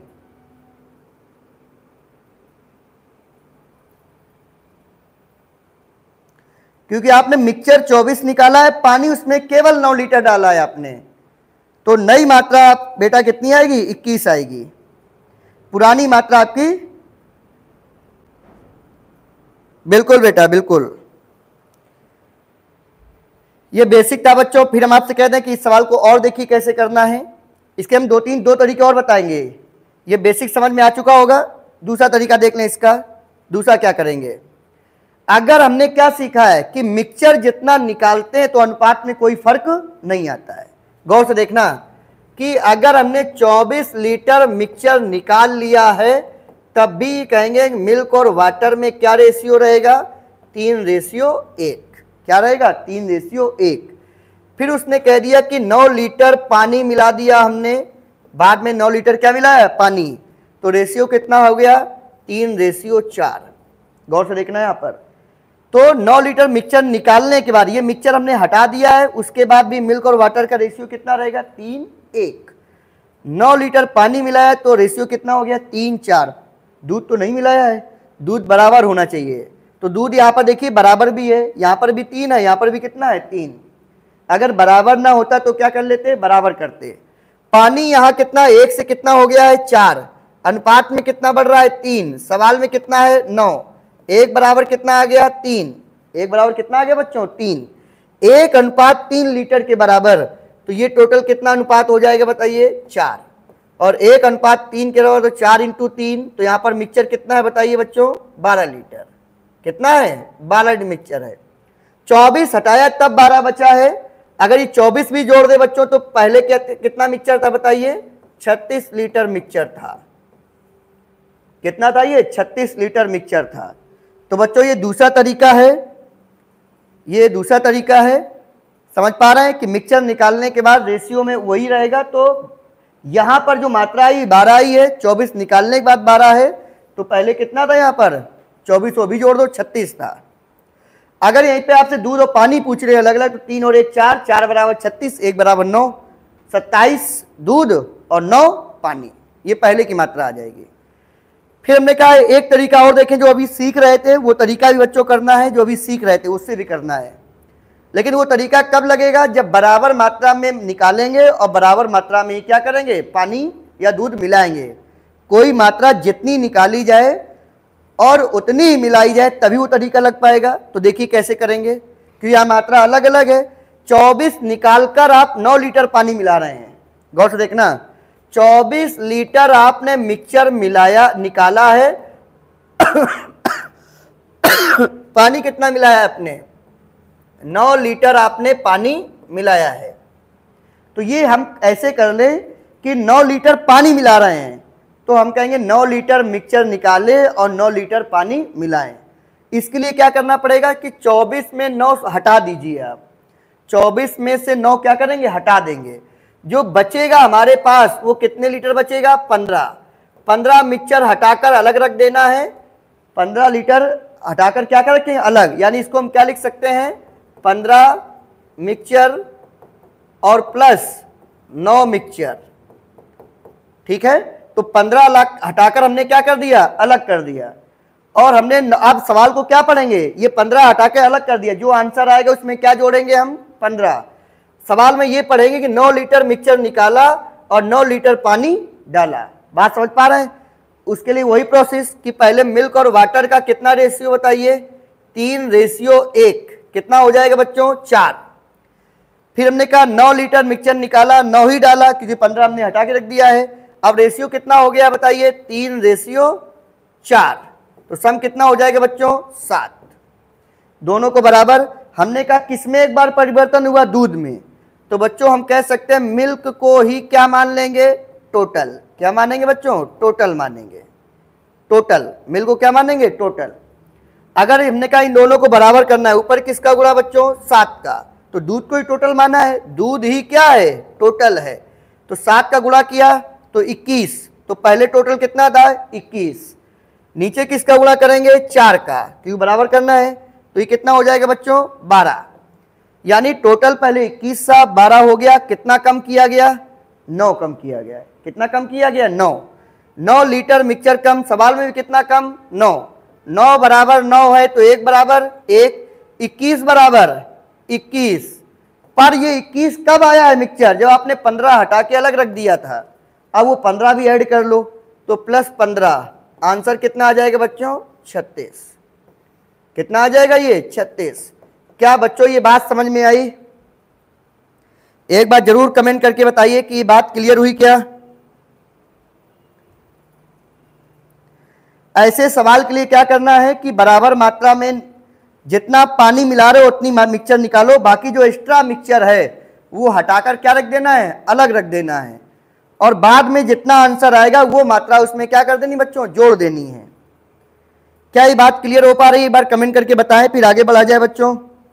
क्योंकि आपने मिक्सचर 24 निकाला है, पानी उसमें केवल 9 लीटर डाला है आपने, तो नई मात्रा बेटा कितनी आएगी, 21 आएगी। पुरानी मात्रा आपकी, बिल्कुल बेटा बिल्कुल, ये बेसिक था बच्चों। फिर हम आपसे कहते हैं कि इस सवाल को और देखिए कैसे करना है। इसके हम दो तरीके और बताएंगे। ये बेसिक समझ में आ चुका होगा, दूसरा तरीका देख लें इसका। दूसरा क्या करेंगे, अगर हमने क्या सीखा है कि मिक्सचर जितना निकालते हैं तो अनुपात में कोई फर्क नहीं आता है। गौर से देखना कि अगर हमने 24 लीटर मिक्सचर निकाल लिया है तब भी कहेंगे मिल्क और वाटर में क्या रेशियो रहेगा, 3:1। क्या रहेगा, 3:1। फिर उसने कह दिया कि 9 लीटर पानी मिला दिया हमने, बाद में 9 लीटर क्या मिला है, पानी, तो रेशियो कितना हो गया, 3:4। गौर से देखना है यहाँ पर। तो 9 लीटर मिक्सचर निकालने के बाद ये मिक्सचर हमने हटा दिया है, उसके बाद भी मिल्क और वाटर का रेशियो कितना रहेगा, 3:1। 9 लीटर पानी मिलाया तो रेशियो कितना हो गया, 3:4। दूध तो नहीं मिलाया है दूध बराबर होना चाहिए। तो दूध यहाँ पर देखिए बराबर भी है, यहाँ पर भी 3 है, यहाँ पर भी कितना है 3। अगर बराबर ना होता तो क्या कर लेते, बराबर करते। पानी यहाँ कितना 1 से कितना हो गया है 4, अनुपात में कितना बढ़ रहा है 3, सवाल में कितना है 9, 1 बराबर कितना आ गया 3, 1 बराबर कितना आ गया बच्चों 3, 1:3 लीटर के बराबर। तो ये टोटल कितना अनुपात हो जाएगा बताइए 4, और 1:3 के बराबर तो 4 × 3, तो यहाँ पर मिक्सचर कितना है बताइए बच्चों 12 लीटर। कितना है 12 मिक्सचर है। 24 हटाया तब 12 बचा है। अगर ये 24 भी जोड़ दे बच्चों तो पहले क्या कितना मिक्सचर था बताइए 36 लीटर मिक्सचर था। कितना था ये 36 लीटर मिक्सचर था। तो बच्चों ये दूसरा तरीका है, ये दूसरा तरीका है। समझ पा रहे हैं कि मिक्सचर निकालने के बाद रेशियो में वही रहेगा। तो यहां पर जो मात्रा आई 12 आई है, 24 निकालने के बाद 12 है, तो पहले कितना था यहाँ पर 24, वो भी जोड़ दो 36 था। अगर यहीं पे आपसे दूध और पानी पूछ रहे हैं अलग अलग, तो 3 और 1 4, 4 बराबर 36, 1 बराबर 9, 27 दूध और 9 पानी, ये पहले की मात्रा आ जाएगी। फिर हमने कहा एक तरीका और देखें, जो अभी सीख रहे थे वो तरीका भी बच्चों करना है, जो अभी सीख रहे थे उससे भी करना है। लेकिन वो तरीका कब लगेगा, जब बराबर मात्रा में निकालेंगे और बराबर मात्रा में क्या करेंगे पानी या दूध मिलाएंगे। कोई मात्रा जितनी निकाली जाए और उतनी ही मिलाई जाए तभी वो तरीका लग पाएगा। तो देखिए कैसे करेंगे, क्योंकि यहाँ मात्रा अलग अलग है। 24 निकालकर आप 9 लीटर पानी मिला रहे हैं, गौर से देखना। 24 लीटर आपने मिक्सचर मिलाया निकाला है पानी कितना मिलाया है आपने 9 लीटर आपने पानी मिलाया है। तो ये हम ऐसे कर लें कि 9 लीटर पानी मिला रहे हैं, तो हम कहेंगे 9 लीटर मिक्सचर निकाले और 9 लीटर पानी मिलाएं। इसके लिए क्या करना पड़ेगा कि 24 में 9 हटा दीजिए आप, 24 में से 9 क्या करेंगे हटा देंगे। जो बचेगा हमारे पास वो कितने लीटर बचेगा 15। 15 मिक्सचर हटाकर अलग रख देना है, 15 लीटर हटाकर क्या कर रखें अलग, यानी इसको हम क्या लिख सकते हैं 15 मिक्सचर और प्लस 9 मिक्सचर। ठीक है, तो 15 लाख हटाकर हमने क्या कर दिया अलग कर दिया। और हमने अब सवाल को क्या पढ़ेंगे, ये 15 हटाकर अलग कर दिया, जो आंसर आएगा उसमें क्या जोड़ेंगे हम 15। सवाल में ये पढ़ेंगे कि 9 लीटर मिक्सचर निकाला और 9 लीटर पानी डाला। बात समझ पा रहे हैं। उसके लिए वही प्रोसेस कि पहले मिल्क और वाटर का कितना रेशियो बताइए 3:1, कितना हो जाएगा बच्चों 4। फिर हमने कहा 9 लीटर मिक्सचर निकाला, 9 ही डाला क्योंकि 15 हमने हटा के रख दिया है। अब रेशियो कितना हो गया बताइए 3:4। तो सम कितना हो जाएगा बच्चों 7। दोनों को बराबर। हमने कहा किसमें एक बार परिवर्तन हुआ दूध में, तो बच्चों हम कह सकते हैं मिल्क को ही क्या मान लेंगे टोटल। क्या मानेंगे बच्चों टोटल मानेंगे। टोटल मिल्क को क्या मानेंगे टोटल। अगर हमने कहा इन दोनों को बराबर करना है, ऊपर किसका गुणा बच्चों 7 का, तो दूध को ही टोटल माना है, दूध ही क्या है टोटल है। तो 7 का गुणा किया तो 21, तो पहले टोटल कितना था 21। नीचे किसका गुणा करेंगे 4 का, क्योंकि बराबर करना है, तो ये कितना हो जाएगा बच्चों 12। यानी टोटल पहले 21 था 12 हो गया, कितना कम किया गया 9 कम किया गया। कितना कम किया गया 9। 9 लीटर मिक्सचर कम, सवाल में भी कितना कम 9। 9 बराबर 9 है तो 1 बराबर 1, 21 बराबर 21। पर ये 21 कब आया है मिक्सचर, जब आपने 15 हटा के अलग रख दिया था। अब वो 15 भी ऐड कर लो तो प्लस 15, आंसर कितना आ जाएगा बच्चों 36। कितना आ जाएगा ये 36। क्या बच्चों ये बात समझ में आई। एक बार जरूर कमेंट करके बताइए कि ये बात क्लियर हुई क्या। ऐसे सवाल के लिए क्या करना है कि बराबर मात्रा में जितना पानी मिला रहे हो उतनी मिक्सचर निकालो, बाकी जो एक्स्ट्रा मिक्सचर है वो हटाकर क्या रख देना है अलग रख देना है, और बाद में जितना आंसर आएगा वो मात्रा उसमें क्या कर देनी बच्चों जोड़ देनी है। क्या ये बात क्लियर हो पा रही है, एक बार कमेंट करके बताएं फिर आगे बढ़ा जाए बच्चों।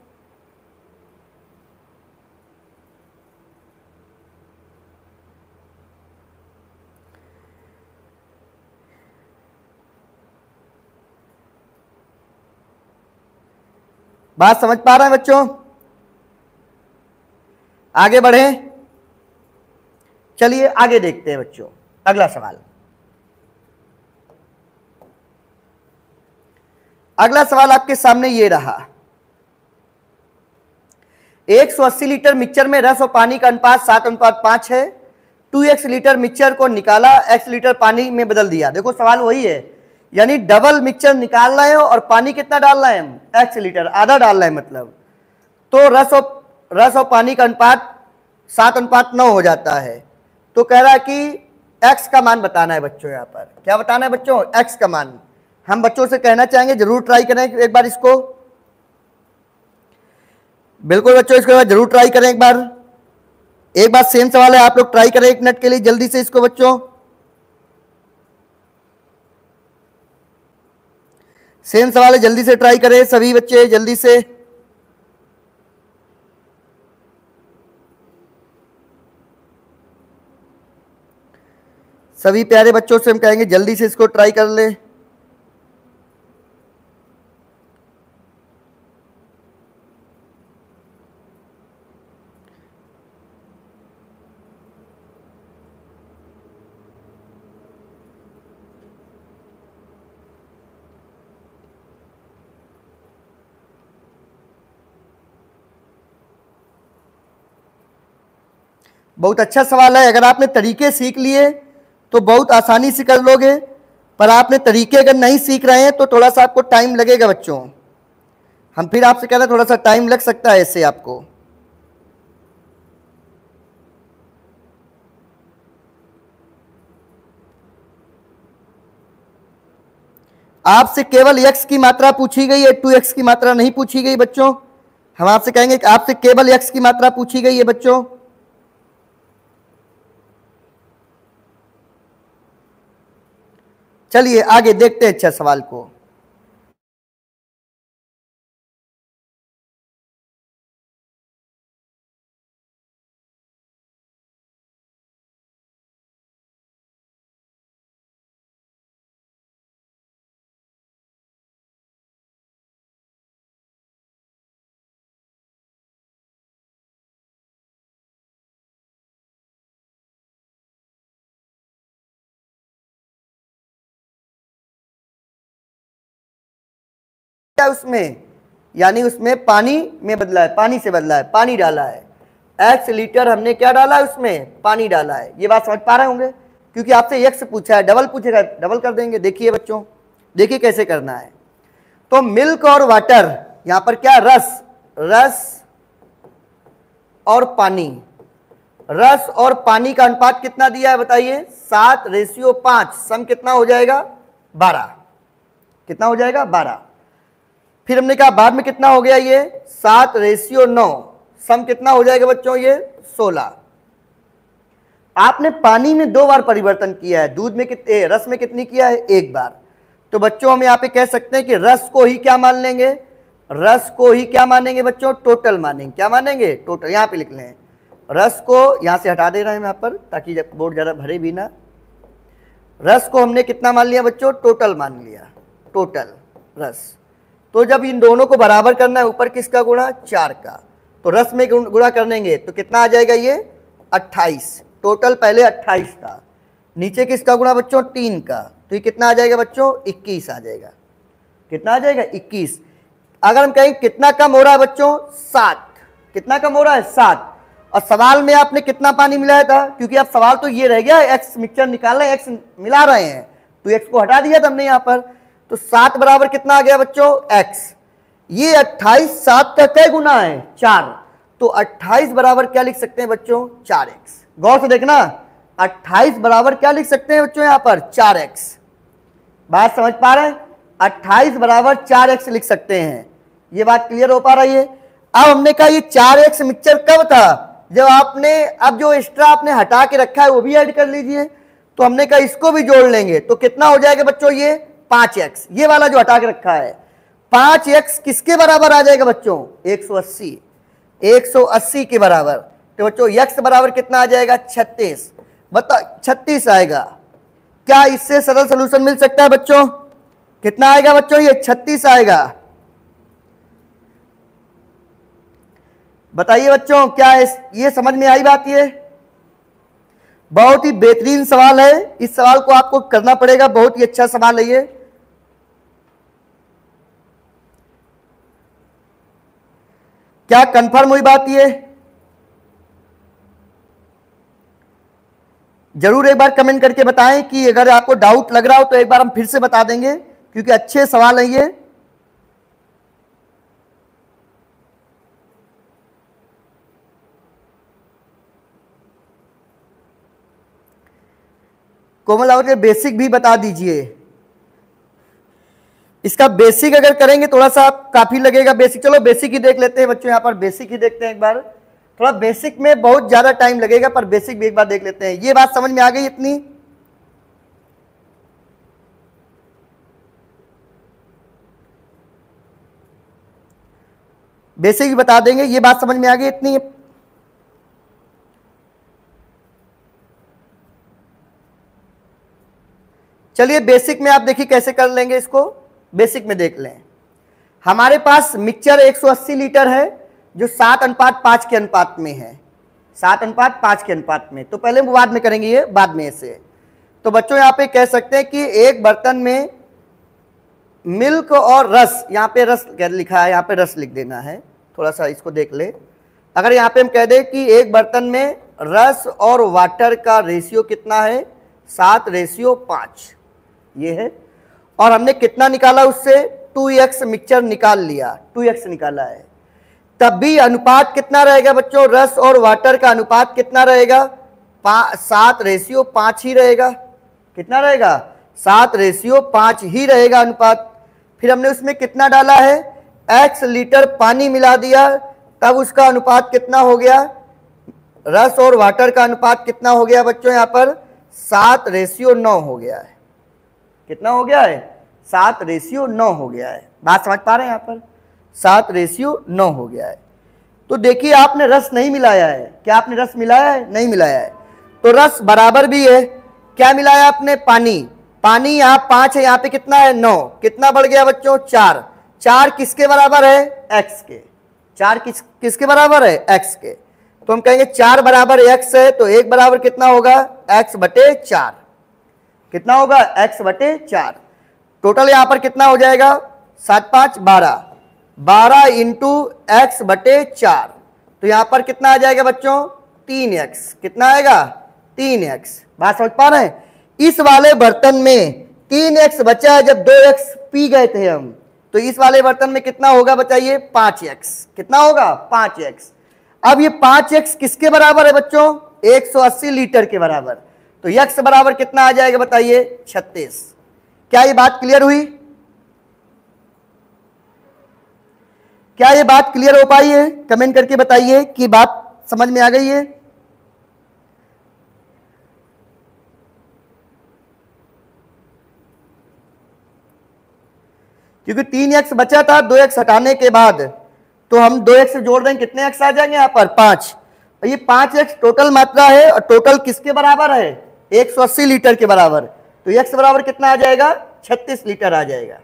बात समझ पा रहे हैं बच्चों, आगे बढ़े। चलिए आगे देखते हैं बच्चों अगला सवाल। अगला सवाल आपके सामने ये रहा, 180 लीटर मिक्सचर में रस और पानी का अनुपात 7:5 है। 2x लीटर मिक्सचर को निकाला, x लीटर पानी में बदल दिया। देखो सवाल वही है, यानी डबल मिक्सचर निकाल रहे हो और पानी कितना डाल रहे हैं हम, x लीटर, आधा डाल रहे हैं मतलब। तो रस और पानी का अनुपात 7:9 हो जाता है। तो कह रहा है कि x का मान बताना है बच्चों। यहाँ पर क्या बताना है बच्चों, x का मान। हम बच्चों से कहना चाहेंगे जरूर ट्राई करें एक बार इसको, बिल्कुल बच्चों इसको जरूर ट्राई करें एक बार सेम सवाल है, आप लोग ट्राई करें 1 मिनट के लिए जल्दी से इसको बच्चों। सेम सवाल है, जल्दी से ट्राई करें सभी बच्चे, जल्दी से। सभी प्यारे बच्चों से हम कहेंगे जल्दी से इसको ट्राई कर ले। बहुत अच्छा सवाल है। अगर आपने तरीके सीख लिए तो बहुत आसानी से कर लोगे, पर आपने तरीके अगर नहीं सीख रहे हैं तो थोड़ा सा आपको टाइम लगेगा बच्चों। हम फिर आपसे कह रहे हैं थोड़ा सा टाइम लग सकता है इससे आपको। आपसे केवल x की मात्रा पूछी गई है, 2x की मात्रा नहीं पूछी गई बच्चों। हम आपसे कहेंगे कि आपसे केवल x की मात्रा पूछी गई है बच्चों। चलिए आगे देखते हैं अच्छा सवाल को। क्या उसमें, यानी उसमें पानी में बदला है, पानी से बदला है, पानी डाला है। x लीटर हमने क्या डाला है उसमें, पानी डाला है। ये बात समझ पा रहे होंगे, क्योंकि आपसे x पूछा है, डबल पूछेगा डबल कर देंगे। देखिए बच्चों, देखिए कैसे करना है। तो मिल्क और वाटर, यहां पर क्या, रस और पानी, रस और पानी का अनुपात कितना दिया है बताइए, 7:5। सम कितना हो जाएगा, 12। कितना हो जाएगा, 12। फिर हमने कहा बाद में कितना हो गया, ये 7:9। सम कितना हो जाएगा बच्चों, ये 16। आपने पानी में 2 बार परिवर्तन किया है, दूध में कितने, रस में कितनी किया है, 1 बार। तो बच्चों हम यहाँ पे कह सकते हैं कि रस को ही क्या मान लेंगे, रस को ही क्या मानेंगे बच्चों, टोटल मानेंगे। क्या मानेंगे, टोटल। यहाँ पे लिख लें, रस को यहां से हटा दे रहे हैं यहाँ पर, ताकि बोर्ड ज़्यादा भरे भी ना। रस को हमने कितना मान लिया बच्चों, टोटल मान लिया, टोटल रस। तो जब इन दोनों को बराबर करना है, ऊपर किसका गुणा, 4 का, तो रस में गुणा करेंगे तो कितना आ जाएगा, ये 28। टोटल पहले 28 था, नीचे किसका गुणा बच्चों, 3 का, तो ये कितना आ जाएगा बच्चों, 21 आ जाएगा। कितना आ जाएगा, 21। अगर हम कहें कितना कम हो रहा है बच्चों, 7। कितना कम हो रहा है, 7। और सवाल में आपने कितना पानी मिलाया था, क्योंकि अब सवाल तो ये रह गया, x मिक्सचर निकाल रहे हैं, x मिला रहे हैं, तो x को हटा दिया था हमने यहाँ पर। तो 7 बराबर कितना आ गया बच्चों, x। ये 28 7 का क्या गुना है, 4। तो 28 बराबर क्या लिख सकते हैं बच्चों, 4x। गौर से देखना, 28 बराबर क्या लिख सकते हैं बच्चों यहाँ पर, 4x। बात समझ पा रहे हैं, 28 बराबर 4x लिख सकते हैं। ये बात क्लियर हो पा रही है। अब हमने कहा ये 4x मिक्सचर कब था, जब आपने, अब जो एक्स्ट्रा आपने हटा के रखा है वो भी ऐड कर लीजिए। तो हमने कहा इसको भी जोड़ लेंगे, तो कितना हो जाएगा बच्चों, ये 5x, ये वाला जो हटा के रखा है। 5x किसके बराबर आ जाएगा बच्चों, 180, 180 के बराबर। तो बच्चों x बराबर कितना आ जाएगा, 36। बता 36 आएगा। क्या इससे सरल सलूशन मिल सकता है बच्चों, कितना आएगा बच्चों, ये 36 आएगा। बताइए बच्चों, क्या ये समझ में आई बात, ये बहुत ही बेहतरीन सवाल है। इस सवाल को आपको करना पड़ेगा, बहुत ही अच्छा सवाल है ये। क्या कंफर्म हुई बात ये? जरूर एक बार कमेंट करके बताएं कि अगर आपको डाउट लग रहा हो तो एक बार हम फिर से बता देंगे, क्योंकि अच्छे सवाल हैं ये। कोमल रावत, बेसिक भी बता दीजिए। इसका बेसिक अगर करेंगे थोड़ा सा काफी लगेगा बेसिक। चलो बेसिक ही देख लेते हैं बच्चों, यहां पर बेसिक ही देखते हैं एक बार। थोड़ा बेसिक में बहुत ज्यादा टाइम लगेगा, पर बेसिक भी एक बार देख लेते हैं। ये बात समझ में आ गई इतनी? बेसिक भी बता देंगे, ये बात समझ में आ गई इतनी? चलिए बेसिक में आप देखिए कैसे कर लेंगे इसको। बेसिक में देख लें, हमारे पास मिक्सचर 180 लीटर है जो 7:5 के अनुपात में है, 7:5 के अनुपात में। तो पहले बाद में करेंगे, ये बाद में ऐसे। तो बच्चों यहां पे कह सकते हैं कि एक बर्तन में मिल्क और रस, यहां पे रस लिखा है, यहां पे रस लिख देना है, थोड़ा सा इसको देख ले। अगर यहां पे हम कह दें कि एक बर्तन में रस और वाटर का रेशियो कितना है, 7:5 ये है, और हमने कितना निकाला उससे, 2x मिक्सचर निकाल लिया, 2x निकाला है, तब भी अनुपात कितना रहेगा बच्चों? रस और वाटर का अनुपात कितना रहेगा? 7:5 ही रहेगा। कितना रहेगा? 7:5 ही रहेगा अनुपात। फिर हमने उसमें कितना डाला है, x लीटर पानी मिला दिया, तब उसका अनुपात कितना हो गया? रस और वाटर का अनुपात कितना हो गया बच्चों? यहां पर 7:9 हो गया है। कितना हो गया है? 7:9 हो गया है। बात समझ पा रहे हैं? यहां पर 7:9 हो गया है। तो देखिए आपने रस नहीं मिलाया है। क्या आपने रस मिलाया है? नहीं मिलाया है। तो रस बराबर भी है, क्या मिलाया आपने? पानी। पानी यहाँ 5 है, यहाँ पे कितना है? 9। कितना बढ़ गया बच्चों? 4। 4 किसके बराबर है? x के। 4 किसके बराबर है? x के। तो हम कहेंगे 4 बराबर x है, तो 1 बराबर कितना होगा? x/4। कितना होगा? x/4। टोटल यहां पर कितना हो जाएगा? 7×5 12, 12 इंटू x/4। तो यहां पर कितना आ जाएगा बच्चों? 3x। कितना आएगा? 3x। बात समझ पा रहे हैं? इस वाले बर्तन में 3x बचा है, जब 2x पी गए थे हम, तो इस वाले बर्तन में कितना होगा बताइए? 5x। कितना होगा? 5x। अब ये 5x किसके बराबर है बच्चों? 180 लीटर के बराबर। तो x बराबर कितना आ जाएगा बताइए? 36। क्या ये बात क्लियर हुई? क्या ये बात क्लियर हो पाई है? कमेंट करके बताइए कि बात समझ में आ गई है। क्योंकि 3x बचा था, 2x हटाने के बाद, तो हम 2x से जोड़ देंगे, कितने x आ जाएंगे यहाँ पर? 5। और ये 5x टोटल मात्रा है, और टोटल किसके बराबर है? 180 लीटर के बराबर। तो x बराबर कितना आ जाएगा? 36 लीटर आ जाएगा।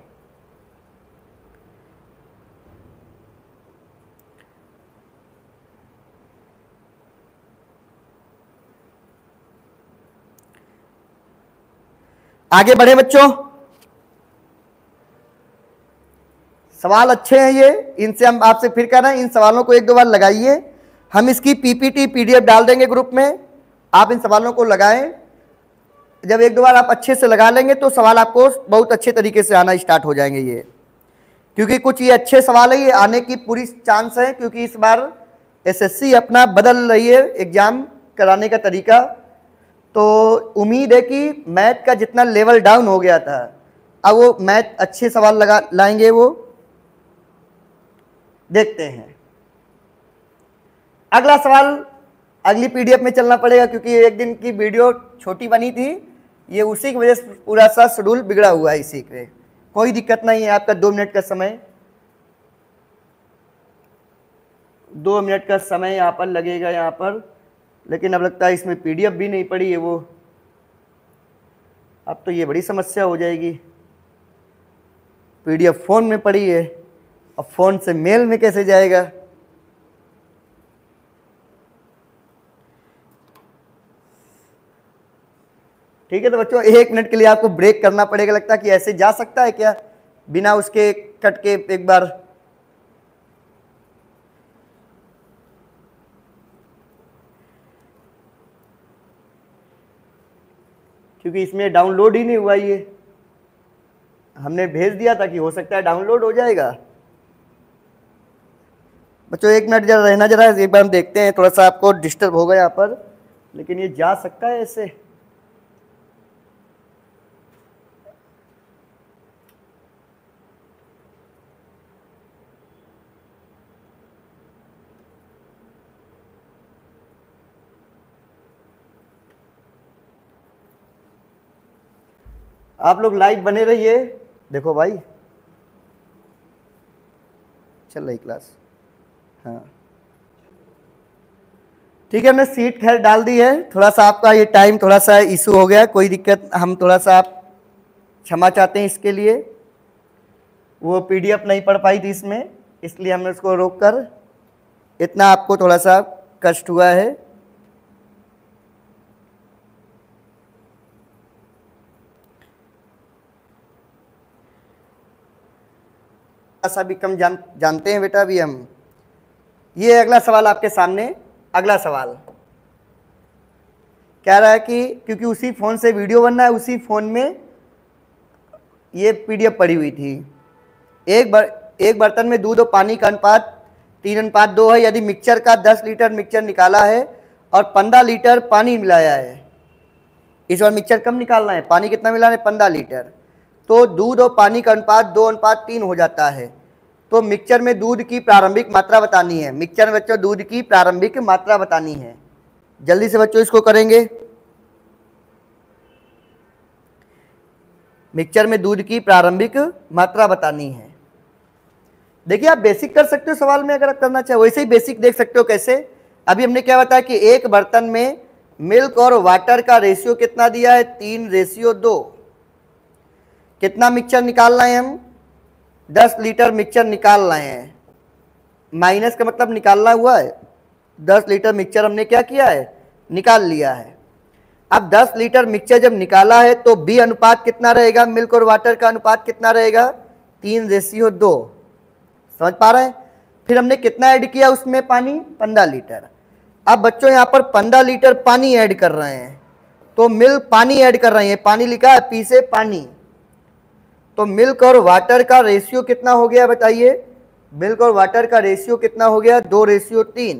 आगे बढ़े बच्चों, सवाल अच्छे हैं ये, इनसे हम आपसे फिर कह रहे हैं, इन सवालों को 1-2 बार लगाइए। हम इसकी पीपीटी पीडीएफ डाल देंगे ग्रुप में, आप इन सवालों को लगाएं। जब 1-2 बार आप अच्छे से लगा लेंगे तो सवाल आपको बहुत अच्छे तरीके से आना स्टार्ट हो जाएंगे ये, क्योंकि कुछ ये अच्छे सवाल है, ये आने की पूरी चांस है, क्योंकि इस बार एसएससी अपना बदल रही है एग्जाम कराने का तरीका। तो उम्मीद है कि मैथ का जितना लेवल डाउन हो गया था, अब वो मैथ अच्छे सवाल लाएंगे वो। देखते हैं अगला सवाल। अगली पीडीएफ में चलना पड़ेगा, क्योंकि एक दिन की वीडियो छोटी बनी थी, ये उसी की वजह से पूरा सा शेड्यूल बिगड़ा हुआ है इसी के। कोई दिक्कत नहीं है, आपका 2 मिनट का समय, 2 मिनट का समय यहाँ पर लगेगा यहाँ पर। लेकिन अब लगता है इसमें पीडीएफ भी नहीं पड़ी है वो, अब तो ये बड़ी समस्या हो जाएगी। पीडीएफ फोन में पड़ी है, अब फोन से मेल में कैसे जाएगा? ठीक है, तो बच्चों 1 मिनट के लिए आपको ब्रेक करना पड़ेगा। लगता है कि ऐसे जा सकता है क्या बिना उसके कट के? एक बार क्योंकि इसमें डाउनलोड ही नहीं हुआ, ये हमने भेज दिया था कि हो सकता है डाउनलोड हो जाएगा। बच्चों 1 मिनट जरा रहना, जरा एक बार हम देखते हैं, थोड़ा सा आपको डिस्टर्ब होगा यहाँ पर, लेकिन ये जा सकता है ऐसे। आप लोग लाइव बने रहिए। देखो भाई चल रही क्लास, हाँ ठीक है, हमने सीट खैर डाल दी है। थोड़ा सा आपका ये टाइम थोड़ा सा इशू हो गया, कोई दिक्कत, हम थोड़ा सा आप क्षमा चाहते हैं इसके लिए। वो पीडीएफ नहीं पढ़ पाई थी इसमें, इसलिए हमने उसको रोक कर, इतना आपको थोड़ा सा कष्ट हुआ है। सा भी कम जानते हैं बेटा अभी हम। ये अगला सवाल आपके सामने, अगला सवाल कह रहा है कि क्योंकि उसी फ़ोन से वीडियो बन रहा है, उसी फ़ोन में ये पीडीएफ पड़ी हुई थी। एक बर्तन में दूध और पानी का अनुपात 3:2 है। यदि मिक्सचर का 10 लीटर मिक्सचर निकाला है और 15 लीटर पानी मिलाया है, इस बार मिक्सचर कम निकालना है, पानी कितना मिलाना है 15 लीटर, तो दूध और पानी का अनुपात 2:3 हो जाता है। तो मिक्सचर में दूध की प्रारंभिक मात्रा बतानी है। मिक्सचर में बच्चों दूध की प्रारंभिक मात्रा बतानी है। जल्दी से बच्चों इसको करेंगे। मिक्सचर में दूध की प्रारंभिक मात्रा बतानी है। देखिए आप बेसिक कर सकते हो सवाल में, अगर आप करना चाहे वैसे ही बेसिक देख सकते हो कैसे। अभी हमने क्या बताया कि एक बर्तन में मिल्क और वाटर का रेशियो कितना दिया है, 3:2। कितना मिक्सचर निकालना है हम, 10 लीटर मिक्सचर निकाल रहे हैं। माइनस का मतलब निकालना हुआ है, 10 लीटर मिक्सचर हमने क्या किया है, निकाल लिया है। अब 10 लीटर मिक्सचर जब निकाला है तो बी अनुपात कितना रहेगा, मिल्क और वाटर का अनुपात कितना रहेगा, 3:2। समझ पा रहे हैं। फिर हमने कितना ऐड किया उसमें, पानी 15 लीटर। अब बच्चों यहाँ पर 15 लीटर पानी ऐड कर रहे हैं, तो मिल्क पानी ऐड कर रहे हैं, पानी लिखा है पी से पानी, तो मिल्क और वाटर का रेशियो कितना हो गया बताइए। मिल्क और वाटर का रेशियो कितना हो गया, 2:3।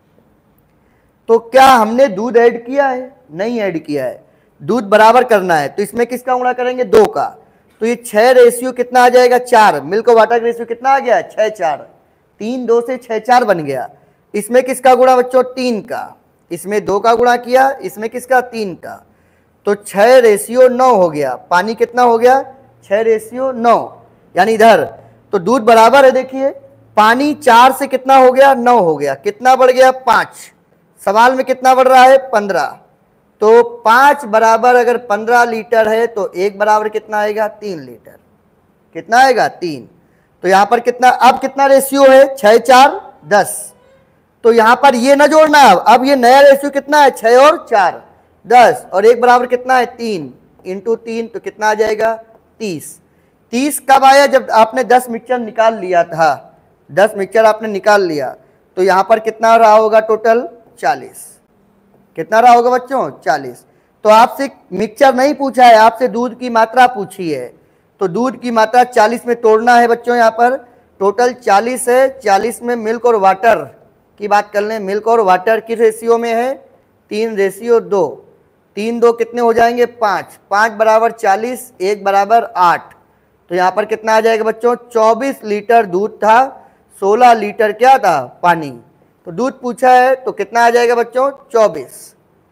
तो क्या हमने दूध ऐड किया है, नहीं ऐड किया है। दूध बराबर करना है तो इसमें किसका गुणा करेंगे, 2 का, तो ये 6 रेशियो कितना आ जाएगा, 4। मिल्क और वाटर का रेशियो कितना आ गया, 6:4। 3 2 से 6:4 बन गया। इसमें किसका गुणा बच्चों, 3 का। इसमें 2 का गुणा किया, इसमें किसका, 3 का, तो 6:9 हो गया। पानी कितना हो गया, 6:9, यानी इधर तो दूध बराबर है। देखिए पानी 4 से कितना हो गया, 9 हो गया। कितना बढ़ गया, 5। सवाल में कितना बढ़ रहा है, 15। तो 5 बराबर अगर 15 लीटर है तो 1 बराबर कितना आएगा, 3 लीटर। कितना आएगा, 3। तो यहां पर कितना, अब कितना रेशियो है, 6 4 10। तो यहां पर ये ना जोड़ना, अब ये नया रेशियो कितना है, 6 और 4 10, और 1 बराबर कितना है, 3 × 3, तो कितना आ जाएगा, 30। 30 कब आया, जब आपने 10 मिक्सचर निकाल लिया था। 10 मिक्सचर आपने निकाल लिया, तो यहां पर कितना रहा होगा, टोटल 40। कितना रहा होगा बच्चों, 40। तो आपसे मिक्सचर नहीं पूछा है, आपसे दूध की मात्रा पूछी है। तो दूध की मात्रा 40 में तोड़ना है बच्चों। यहाँ पर टोटल 40 है, 40 में मिल्क और वाटर की बात कर लें। मिल्क और वाटर किस रेशियो में है, 3:2। 3 2 कितने हो जाएंगे, 5। 5 बराबर 40, 1 बराबर 8। तो यहाँ पर कितना आ जाएगा बच्चों, 24 लीटर दूध था, 16 लीटर क्या था, पानी। तो दूध पूछा है तो कितना आ जाएगा बच्चों, 24।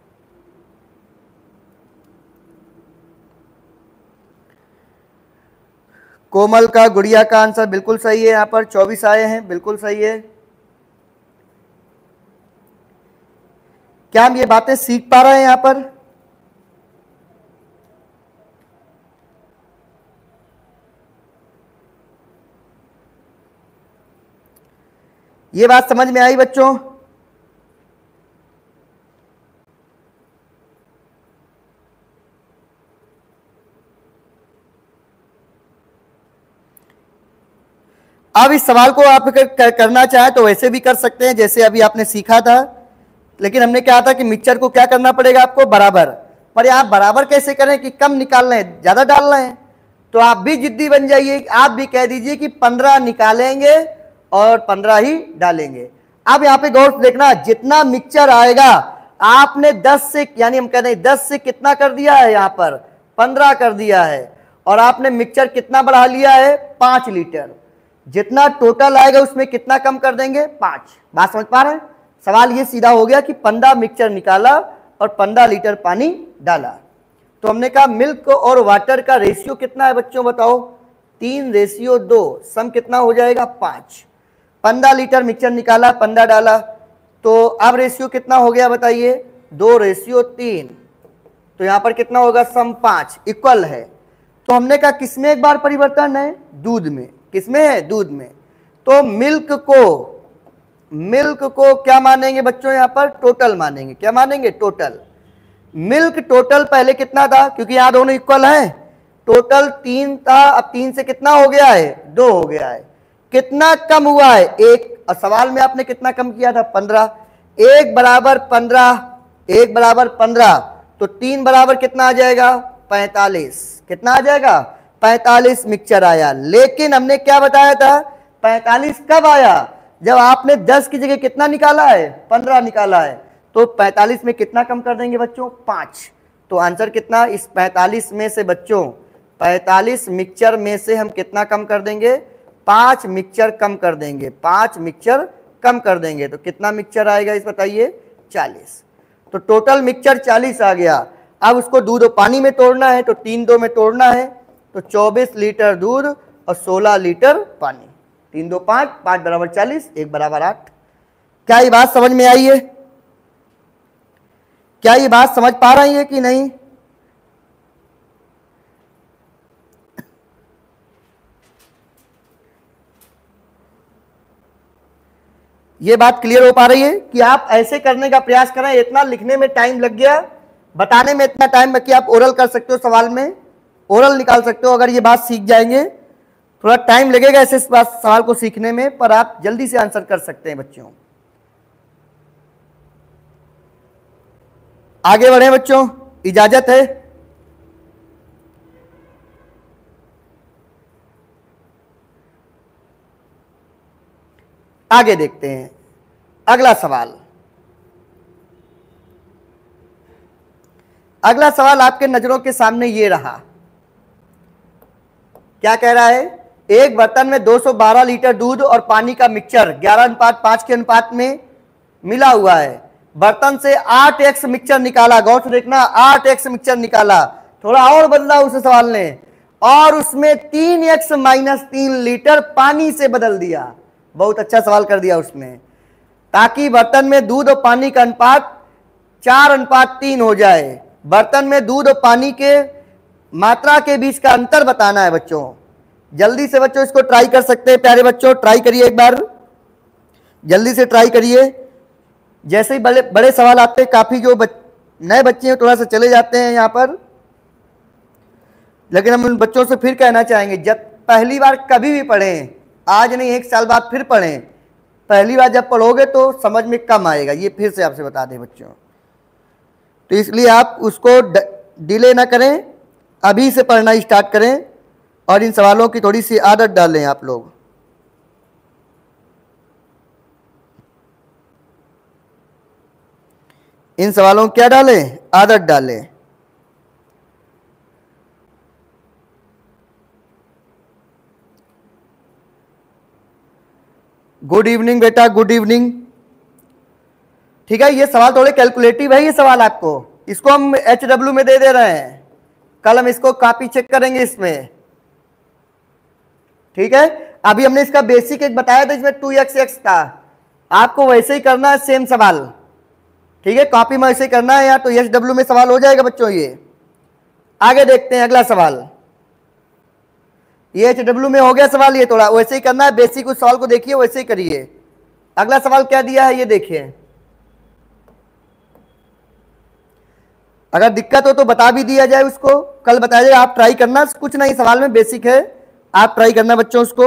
कोमल का, गुड़िया का आंसर बिल्कुल सही है। यहाँ पर 24 आए हैं, बिल्कुल सही है। क्या हम ये बातें सीख पा रहे हैं यहाँ पर, ये बात समझ में आई बच्चों। अब इस सवाल को आप करना चाहें तो वैसे भी कर सकते हैं जैसे अभी आपने सीखा था, लेकिन हमने कहा था कि मिक्सचर को क्या करना पड़ेगा आपको, बराबर। पर आप बराबर कैसे करें कि कम निकाल रहे हैं ज्यादा डाल रहे हैं। तो आप भी जिद्दी बन जाइए, आप भी कह दीजिए कि 15 निकालेंगे और 15 ही डालेंगे। अब यहाँ पे गौर से देखना, जितना मिक्सचर आएगा आपने 10 से, यानी हम कह रहे हैं 10 से कितना कर दिया है, यहाँ पर 15 कर दिया है, और आपने मिक्सचर कितना बढ़ा लिया है, 5 लीटर। जितना टोटल आएगा उसमें कितना कम कर देंगे, 5। बात समझ पा रहे हैं? सवाल ये सीधा हो गया कि 15 मिक्सचर निकाला और 15 लीटर पानी डाला। तो हमने कहा मिल्क और वाटर का रेशियो कितना है बच्चों, बताओ। 3:2, सम कितना हो जाएगा, 5। 15 लीटर मिक्सचर निकाला, 15 डाला, तो अब रेशियो कितना हो गया बताइए, 2:3। तो यहां पर कितना होगा, सम 5 इक्वल है। तो हमने कहा किसमें एक बार परिवर्तन है, दूध में। किसमें है, दूध में। तो मिल्क को क्या मानेंगे बच्चों, यहां पर टोटल मानेंगे। क्या मानेंगे, टोटल। मिल्क टोटल पहले कितना था, क्योंकि यहां दोनों इक्वल है, टोटल 3 था, अब 3 से कितना हो गया है, 2 हो गया है। कितना कम हुआ है, 1। और सवाल में आपने कितना कम किया था, 15। 1 बराबर 15, 1 बराबर 15, तो 3 बराबर कितना आ जाएगा, 45। कितना आ जाएगा, 45 मिक्सचर आया। लेकिन हमने क्या बताया था, 45 कब आया, जब आपने 10 की जगह कितना निकाला है, 15 निकाला है। तो 45 में कितना कम कर देंगे बच्चों, 5। तो आंसर कितना, इस 45 में से बच्चों, 45 मिक्सचर में से हम कितना कम कर देंगे, 5 मिक्सचर कम कर देंगे। 5 मिक्सचर कम कर देंगे तो कितना मिक्सचर आएगा, इस बताइए, 40। तो टोटल मिक्सचर 40 आ गया। अब उसको दूध और पानी में तोड़ना है, तो 3-2 में तोड़ना है, तो 24 लीटर दूध और 16 लीटर पानी। 3-2 5, 5 बराबर 40, 1 बराबर 8। क्या ये बात समझ में आई है? क्या ये बात समझ पा रही है कि नहीं? ये बात क्लियर हो पा रही है कि आप ऐसे करने का प्रयास करें। इतना लिखने में टाइम लग गया, बताने में इतना टाइम लग गया, आप ओरल कर सकते हो, सवाल में ओरल निकाल सकते हो। अगर ये बात सीख जाएंगे, थोड़ा टाइम लगेगा ऐसे सवाल को सीखने में, पर आप जल्दी से आंसर कर सकते हैं बच्चों। आगे बढ़े बच्चों, इजाजत है। आगे देखते हैं अगला सवाल। अगला सवाल आपके नजरों के सामने ये रहा। क्या कह रहा है, एक बर्तन में 212 लीटर दूध और पानी का मिक्सचर 11:5 के अनुपात में मिला हुआ है। बर्तन से 8x मिक्सचर निकाला। गौर से देखना, 8x मिक्सचर निकाला। थोड़ा और बदला उस सवाल ने, और उसमें 3x-3 लीटर पानी से बदल दिया। बहुत अच्छा सवाल कर दिया उसने, ताकि बर्तन में दूध और पानी का अनुपात 4:3 हो जाए। बर्तन में दूध और पानी के मात्रा के बीच का अंतर बताना है बच्चों। जल्दी से बच्चों इसको ट्राई कर सकते हैं, प्यारे बच्चों ट्राई करिए, एक बार जल्दी से ट्राई करिए। जैसे ही बड़े बड़े सवाल आते हैं, काफी जो नए बच्चे हैं थोड़ा सा चले जाते हैं यहाँ पर, लेकिन हम उन बच्चों से फिर कहना चाहेंगे, जब पहली बार कभी भी पढ़ें, आज नहीं 1 साल बाद फिर पढ़ें, पहली बार जब पढ़ोगे तो समझ में कम आएगा। ये फिर से आपसे बता दें बच्चों, तो इसलिए आप उसको डिले ना करें, अभी से पढ़ना स्टार्ट करें और इन सवालों की थोड़ी सी आदत डालें आप लोग। इन सवालों को क्या डालें, आदत डालें। गुड इवनिंग बेटा, गुड इवनिंग। ठीक है, ये सवाल थोड़े कैलकुलेटिव है, ये सवाल आपको, इसको हम HW में दे रहे हैं। कल हम इसको कॉपी चेक करेंगे इसमें। ठीक है, अभी हमने इसका बेसिक एक बताया था, इसमें 2x था, आपको वैसे ही करना है सेम सवाल। ठीक है, कॉपी में वैसे ही करना है, या तो HW में सवाल हो जाएगा बच्चों। ये आगे देखते हैं अगला सवाल। ये HW में हो गया सवाल, ये थोड़ा वैसे ही करना है, बेसिक उस सवाल को देखिए वैसे ही करिए। अगला सवाल क्या दिया है ये देखिए। अगर दिक्कत हो तो बता भी दिया जाए, उसको कल बताया जाए, आप ट्राई करना, कुछ नहीं सवाल में बेसिक है, आप ट्राई करना बच्चों उसको।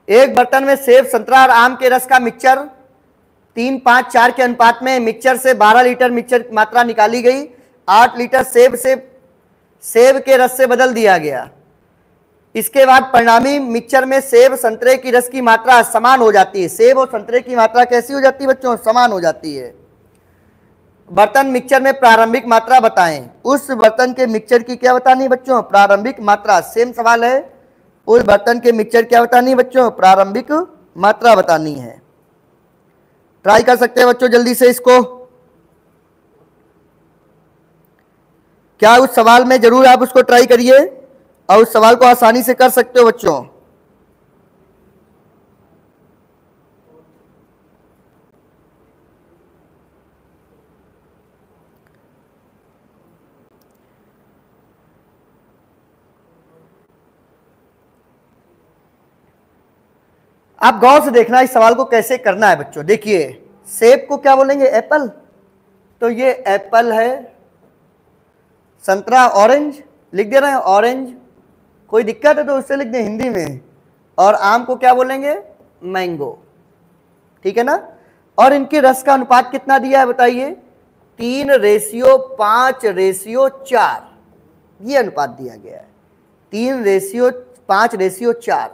एक बर्तन में सेब, संतरा और आम के रस का मिक्सचर 3, 5, 4 के अनुपात में मिक्सचर से 12 लीटर मिक्सचर की मात्रा निकाली गई। 8 लीटर सेब के रस से बदल दिया गया। इसके बाद परिणामी मिक्सचर में सेब संतरे की रस की मात्रा समान हो जाती है। सेब और संतरे की मात्रा कैसी हो जाती है बच्चों? समान हो जाती है। बर्तन मिक्सचर में प्रारंभिक मात्रा बताएं। उस बर्तन के मिक्सचर की क्या बतानी है बच्चों? प्रारंभिक मात्रा। सेम सवाल है, उस बर्तन के मिक्सचर क्या बतानी है बच्चों? प्रारंभिक मात्रा बतानी है। ट्राई कर सकते हैं बच्चों जल्दी से इसको। क्या उस सवाल में जरूर आप उसको ट्राई करिए और उस सवाल को आसानी से कर सकते हो बच्चों। आप गौर से देखना इस सवाल को कैसे करना है बच्चों। देखिए, सेब को क्या बोलेंगे? एप्पल। तो ये एप्पल है। संतरा ऑरेंज लिख दे रहे हैं, ऑरेंज। कोई दिक्कत है तो उससे लिख दें हिंदी में। और आम को क्या बोलेंगे? मैंगो। ठीक है ना? और इनके रस का अनुपात कितना दिया है बताइए? 3:5:4 ये अनुपात दिया गया है। 3:5:4।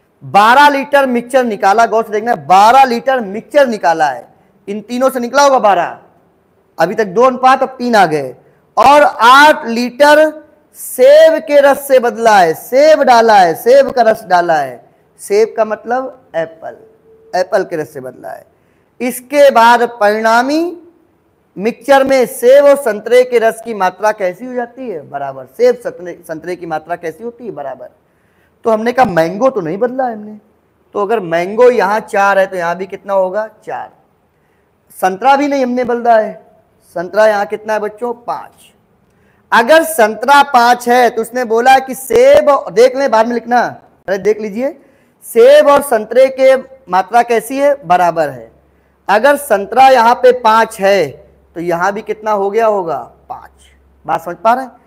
12 लीटर मिक्सचर निकाला। गौर से देखना, 12 लीटर मिक्सचर निकाला है। इन तीनों से निकला होगा 12। अभी तक 2 अनुपात, अब 3 आ गए। और 8 लीटर सेब के रस से बदला है। सेब डाला है, सेब का रस डाला है। सेब का मतलब एप्पल, एप्पल के रस से बदला है। इसके बाद परिणामी मिक्सचर में सेब और संतरे के रस की मात्रा कैसी हो जाती है? बराबर। सेब संतरे की मात्रा कैसी होती है? बराबर। तो हमने कहा मैंगो तो नहीं बदला है हमने, तो अगर मैंगो यहां 4 है तो यहां भी कितना होगा? 4। संतरा भी नहीं हमने बदला है। संतरा यहां कितना है बच्चों? 5। अगर संतरा 5 है तो उसने बोला कि सेब, देख लें बाद में लिखना, अरे देख लीजिए, सेब और संतरे के मात्रा कैसी है? बराबर है। अगर संतरा यहां पे 5 है तो यहां भी कितना हो गया होगा? 5। बात समझ पा रहे हैं?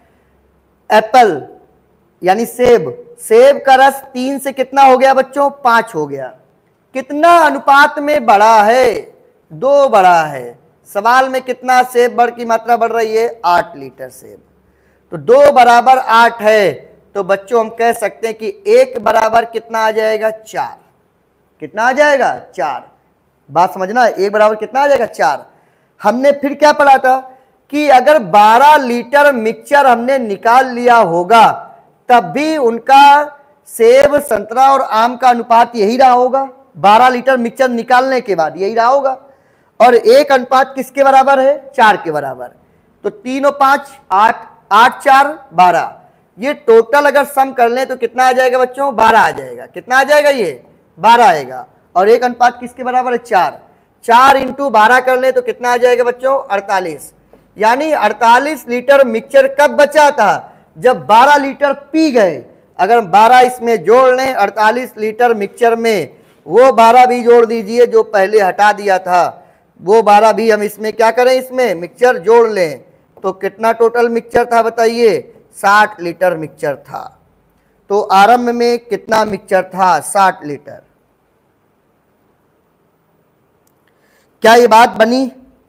एप्पल यानी सेब, सेब का रस 3 से कितना हो गया बच्चों? 5 हो गया। कितना अनुपात में बढ़ा है? 2 बढ़ा है। सवाल में कितना सेब बढ़ की मात्रा बढ़ रही है? 8 लीटर सेब। तो 2 बराबर 8 है, तो बच्चों हम कह सकते हैं कि 1 बराबर कितना आ जाएगा? 4। कितना आ जाएगा? 4। बात समझना, 1 बराबर कितना आ जाएगा? 4। हमने फिर क्या पढ़ा था कि अगर 12 लीटर मिक्सचर हमने निकाल लिया होगा तब भी उनका सेब, संतरा और आम का अनुपात यही रहा होगा। 12 लीटर मिक्सचर निकालने के बाद यही रहा होगा। और 1 अनुपात किसके बराबर है? 4 के बराबर। तो 3 और 5 8, 8 4 12। ये टोटल अगर सम कर लें तो कितना आ जाएगा बच्चों? 12 आ जाएगा। कितना आ जाएगा? ये 12 आएगा। और 1 अनुपात किसके बराबर है? 4। 4 × 12 कर ले तो कितना आ जाएगा बच्चों? 48। यानी 48 लीटर मिक्सचर कब बचा था? जब 12 लीटर पी गए। अगर 12 इसमें जोड़ लें 48 लीटर मिक्सचर में, वो 12 भी जोड़ दीजिए जो पहले हटा दिया था, वो 12 भी हम इसमें क्या करें? इसमें मिक्सचर जोड़ लें तो कितना टोटल मिक्सचर था बताइए? 60 लीटर मिक्सचर था। तो आरंभ में कितना मिक्सचर था? 60 लीटर। क्या ये बात बनी?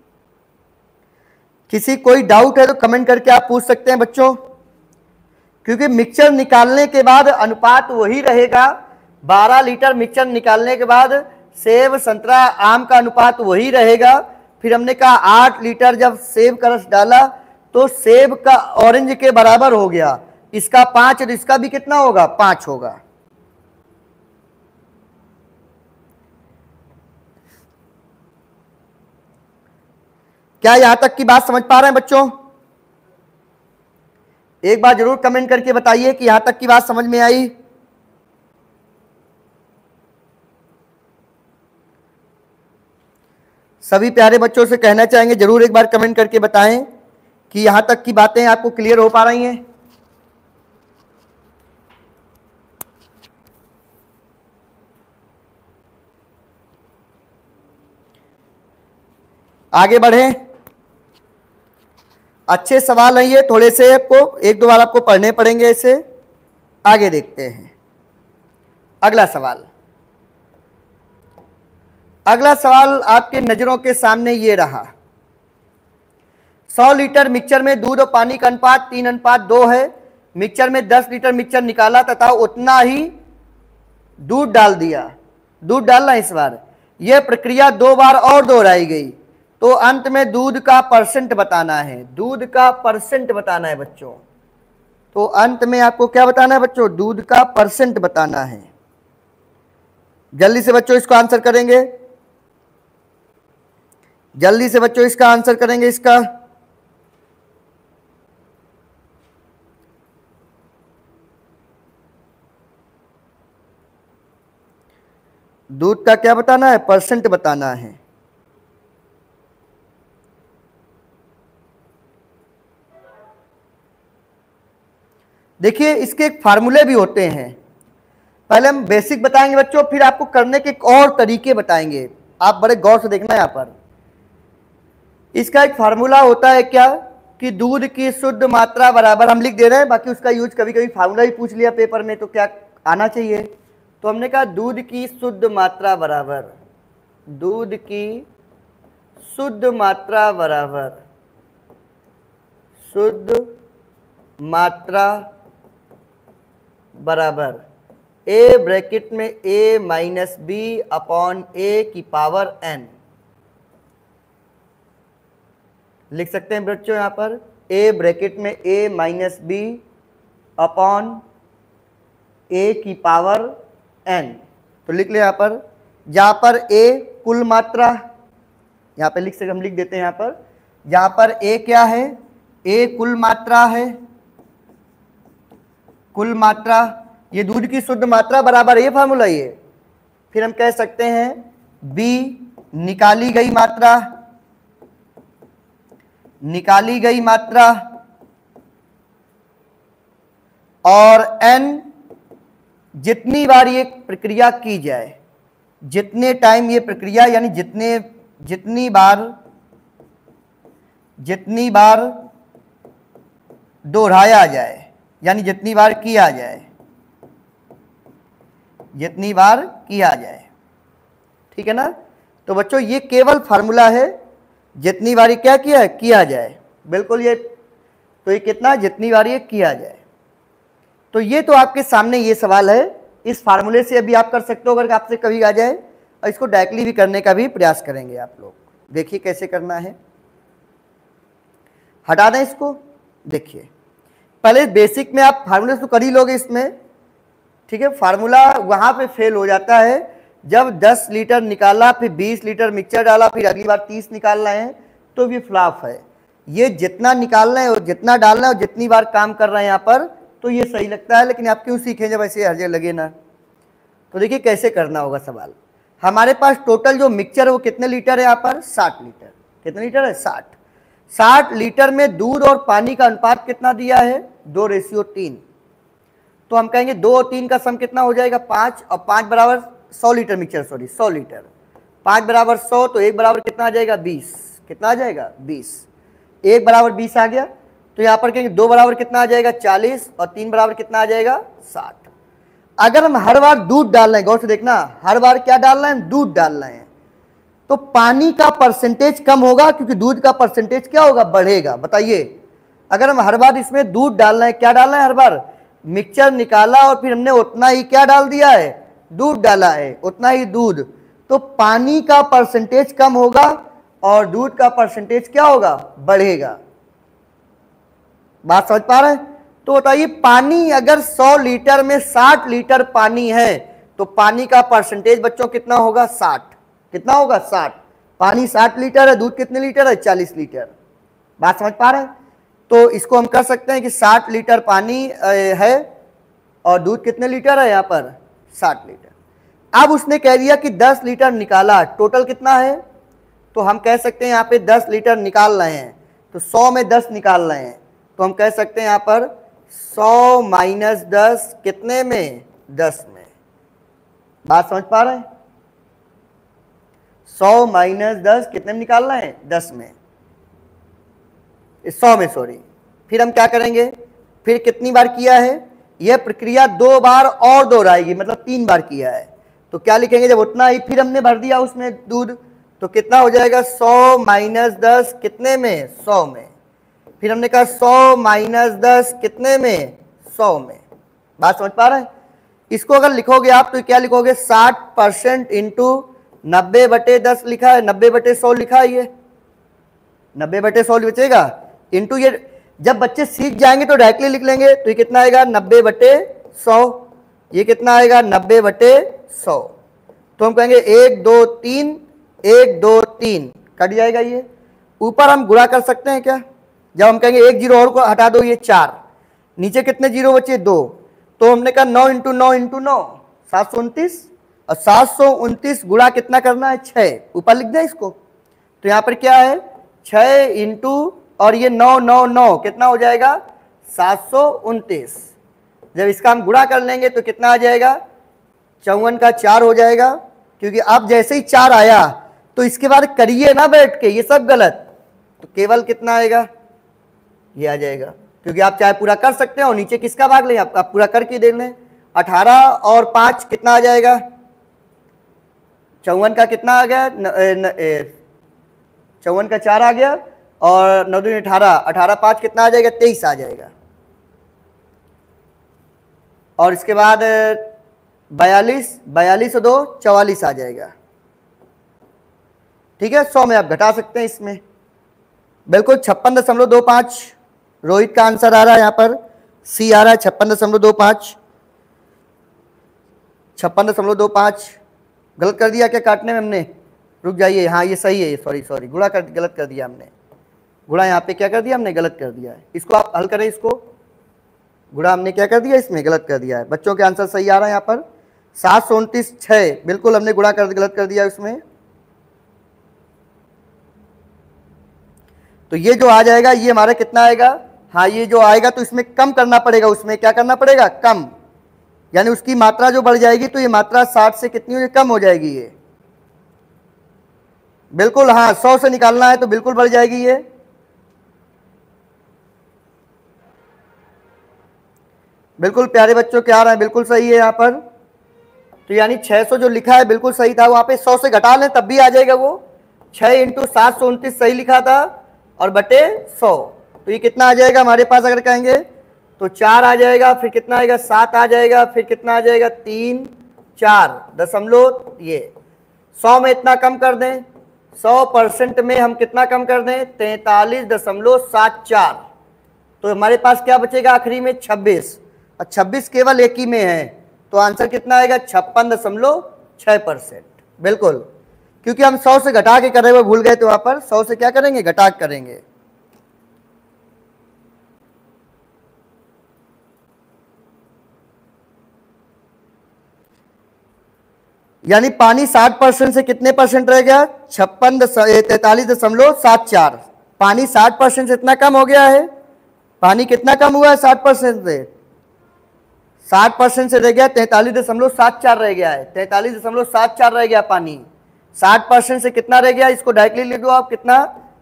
किसी कोई डाउट है तो कमेंट करके आप पूछ सकते हैं बच्चों, क्योंकि मिक्सचर निकालने के बाद अनुपात वही रहेगा। 12 लीटर मिक्सचर निकालने के बाद सेब, संतरा, आम का अनुपात वही रहेगा। फिर हमने कहा 8 लीटर जब सेब का रस डाला तो सेब का ऑरेंज के बराबर हो गया। इसका 5 और इसका भी कितना होगा? 5 होगा। क्या यहां तक की बात समझ पा रहे हैं बच्चों? एक बार जरूर कमेंट करके बताइए कि यहां तक की बात समझ में आई। सभी प्यारे बच्चों से कहना चाहेंगे जरूर एक बार कमेंट करके बताएं कि यहां तक की बातें आपको क्लियर हो पा रही हैं। आगे बढ़ें। अच्छे सवाल हैं ये, थोड़े से आपको 1-2 बार आपको पढ़ने पड़ेंगे इसे। आगे देखते हैं अगला सवाल। अगला सवाल आपके नजरों के सामने ये रहा। 100 लीटर मिक्सचर में दूध और पानी का अनुपात 3:2 है। मिक्सचर में 10 लीटर मिक्सचर निकाला तथा उतना ही दूध डाल दिया। दूध डालना इस बार। यह प्रक्रिया 2 बार और दोहराई गई तो अंत में दूध का परसेंट बताना है। दूध का परसेंट बताना है बच्चों। तो अंत में आपको क्या बताना है बच्चों? दूध का परसेंट बताना है। जल्दी से बच्चों इसको आंसर करेंगे, जल्दी से बच्चों इसका आंसर करेंगे। इसका दूध का क्या बताना है? परसेंट बताना है। देखिए इसके एक फार्मूले भी होते हैं। पहले हम बेसिक बताएंगे बच्चों, फिर आपको करने के एक और तरीके बताएंगे। आप बड़े गौर से देखना यहाँ पर। इसका एक फार्मूला होता है क्या कि दूध की शुद्ध मात्रा बराबर, हम लिख दे रहे हैं, बाकी उसका यूज कभी कभी फार्मूला ही पूछ लिया पेपर में तो क्या आना चाहिए। तो हमने कहा दूध की शुद्ध मात्रा बराबर, दूध की शुद्ध मात्रा बराबर शुद्ध मात्रा बराबर ए ब्रैकेट में a minus B upon A की पावर n। लिख सकते हैं बच्चों यहाँ पर a ब्रैकेट में a minus B upon A की पावर n। तो लिख ले यहाँ पर, जहाँ पर a कुल मात्रा, यहाँ पे लिख सकते, हम लिख देते हैं यहाँ पर, जहाँ पर a क्या है? a कुल मात्रा है, कुल मात्रा, ये दूध की शुद्ध मात्रा बराबर ये फार्मूला ये। फिर हम कह सकते हैं b निकाली गई मात्रा, निकाली गई मात्रा, और n जितनी बार ये प्रक्रिया की जाए, जितने टाइम ये प्रक्रिया यानी जितनी बार दोहराया जाए, यानी जितनी बार किया जाए, जितनी बार किया जाए। ठीक है ना? तो बच्चों ये केवल फार्मूला है, जितनी बार क्या किया है? किया जाए। बिल्कुल ये, तो ये कितना? जितनी बार ये किया जाए। तो ये तो आपके सामने ये सवाल है। इस फार्मूले से अभी आप कर सकते हो अगर आपसे कभी आ जाए, और इसको डायरेक्टली भी करने का भी प्रयास करेंगे आप लोग। देखिए कैसे करना है। हटा दें इसको। देखिए पहले बेसिक में आप फार्मूले तो कर ही लोगे इसमें, ठीक है। फार्मूला वहां पे फेल हो जाता है जब 10 लीटर निकाला, फिर 20 लीटर मिक्सचर डाला, फिर अगली बार 30 निकालना है, तो ये फ्लॉप है। ये जितना निकालना है और जितना डालना है और जितनी बार काम कर रहे हैं यहाँ पर, तो ये सही लगता है। लेकिन आप क्यों सीखें जब ऐसे हर जगह लगे ना। तो देखिए कैसे करना होगा सवाल। हमारे पास टोटल जो मिक्सचर है वो कितने लीटर है? यहाँ पर 60 लीटर। कितने लीटर है? 60 लीटर में दूध और पानी का अनुपात कितना दिया है? 2:3। तो हम कहेंगे 2 और 3 का सम कितना हो जाएगा? 5, और 5 बराबर 100 लीटर मिक्सचर, सॉरी 100 लीटर, 5 बराबर 100, तो 1 बराबर कितना आ जाएगा? 20। कितना आ जाएगा? 20। 1 बराबर 20 आ गया। तो यहाँ पर कहेंगे 2 बराबर कितना आ जाएगा? 40, और 3 बराबर कितना आ जाएगा? 60। अगर हम हर बार दूध डाल रहे हैं, गौर से देखना, हर बार क्या डाल रहे हैं? दूध डाल रहे हैं, तो पानी का परसेंटेज कम होगा, क्योंकि दूध का परसेंटेज क्या होगा? बढ़ेगा। बताइए, अगर हम हर बार इसमें दूध डाल रहे हैं, क्या डाल रहे हैं? हर बार मिक्सचर निकाला और फिर हमने उतना ही क्या डाल दिया है? दूध डाला है, उतना ही दूध, तो पानी का परसेंटेज कम होगा और दूध का परसेंटेज क्या होगा? बढ़ेगा। बात समझ पा रहे हैं? तो बताइए, पानी अगर 100 लीटर में 60 लीटर पानी है, तो पानी का परसेंटेज बच्चों कितना होगा? 60। कितना होगा? 60। पानी 60 लीटर है, दूध कितने लीटर है? 40 लीटर। बात समझ पा रहे हैं? तो इसको हम कर सकते हैं कि 60 लीटर पानी है और दूध कितने लीटर है? यहाँ पर 60 लीटर। अब उसने कह दिया कि 10 लीटर निकाला, टोटल कितना है? तो हम कह सकते हैं यहाँ पे 10 लीटर निकाल रहे हैं, तो 100 में 10 निकाल रहे हैं, तो हम कह सकते हैं यहाँ पर 100 माइनस 10 कितने में? 10 में। बात समझ पा रहे हैं? 100 माइनस 10 कितने में निकाल रहे हैं? 10 में, 100 में, सॉरी। फिर हम क्या करेंगे? फिर कितनी बार किया है? यह प्रक्रिया 2 बार और दोहराएगी, मतलब 3 बार किया है, तो क्या लिखेंगे, जब उतना ही फिर हमने भर दिया उसमें दूध, तो कितना हो जाएगा 100 माइनस 10 कितने में, 100 में। फिर हमने कहा 100 माइनस 10 कितने में, 100 में। बात समझ पा रहे हैं? इसको अगर लिखोगे आप तो क्या लिखोगे, 60% इंटू 90/10 लिखा है, 90/100 लिखा है, ये 90/100 बचेगा, इंटू ये जब बच्चे सीख जाएंगे तो डायरेक्टली लिख लेंगे, तो ये कितना आएगा 90/100, ये कितना आएगा 90/100। तो हम कहेंगे 1 2 3 1 2 3 कट जाएगा। ये ऊपर हम गुणा कर सकते हैं क्या, जब हम कहेंगे एक जीरो और को हटा दो, ये 4, नीचे कितने जीरो बचे 2, तो हमने कहा 9 इंटू 9 इंटू 9 729, और 729 गुणा कितना करना है 6, ऊपर लिख दें इसको। तो यहाँ पर क्या है 6 इंटू और ये 9 9 9 कितना हो जाएगा 729। जब इसका हम गुणा कर लेंगे तो कितना आ जाएगा 54 का 4 हो जाएगा, क्योंकि अब जैसे ही 4 आया तो इसके बाद करिए ना बैठ के, ये सब गलत, तो केवल कितना आएगा ये आ जाएगा, क्योंकि आप चाहे पूरा कर सकते हो, नीचे किसका भाग लें आप पूरा करके दे लें। 18 और 5 कितना आ जाएगा 54 का कितना आ गया 54 का 4 आ गया, और 9 दूनी 18, 18 5 कितना आ जाएगा 23 आ जाएगा, और इसके बाद 42 42 और 2 44 आ जाएगा। ठीक है, 100 में आप घटा सकते हैं इसमें, बिल्कुल 56.25 रोहित का आंसर आ रहा है, यहाँ पर सी आ रहा है 56.25, 56.25 गलत कर दिया क्या काटने में हमने, रुक जाइए, हाँ ये सही है, सॉरी गुणा कर गलत कर दिया हमने, गुणा यहाँ पे क्या कर दिया हमने गलत कर दिया है, इसको आप हल करें, इसको गुणा हमने क्या कर दिया इसमें गलत कर दिया है। बच्चों के आंसर सही आ रहा है यहाँ पर 729 6, बिल्कुल हमने गुणा कर गलत कर दिया उसमें। तो ये जो आ जाएगा ये हमारा कितना आएगा, हाँ ये जो आएगा तो इसमें कम करना पड़ेगा, उसमें क्या करना पड़ेगा कम, यानी उसकी मात्रा जो बढ़ जाएगी तो ये मात्रा 60 से कितनी हो कम हो जाएगी ये, बिल्कुल हाँ 100 से निकालना है तो बिल्कुल बढ़ जाएगी ये। बिल्कुल प्यारे बच्चों क्या आ रहा है, बिल्कुल सही है यहाँ पर। तो यानी 600 जो लिखा है बिल्कुल सही था, वहां पे 100 से घटा लें तब भी आ जाएगा वो, 6 इंटू 729 सही लिखा था और बटे 100, तो ये कितना आ जाएगा हमारे पास अगर कहेंगे तो 4 आ जाएगा, फिर कितना आएगा 7 आ जाएगा, फिर कितना आ जाएगा 3 4 दशमलव, ये 100 में इतना कम कर दें, 100% में हम कितना कम कर दें 43.74, तो हमारे पास क्या बचेगा आखिरी में 26, और 26 केवल एक ही में है, तो आंसर कितना आएगा 56.6%। बिल्कुल, क्योंकि हम 100 से घटा के कर रहे हुए भूल गए, तो वहां पर 100 से क्या करेंगे घटा के करेंगे। यानी पानी 60% से कितने परसेंट रह गया 43.74, पानी 60% से इतना कम हो गया है, पानी कितना कम हुआ है 60% से, 60% से रह गया 43.74 रह गया है, 43.74 रह गया पानी, 60% से कितना रह गया, इसको डायरेक्टली लिख दो आप, कितना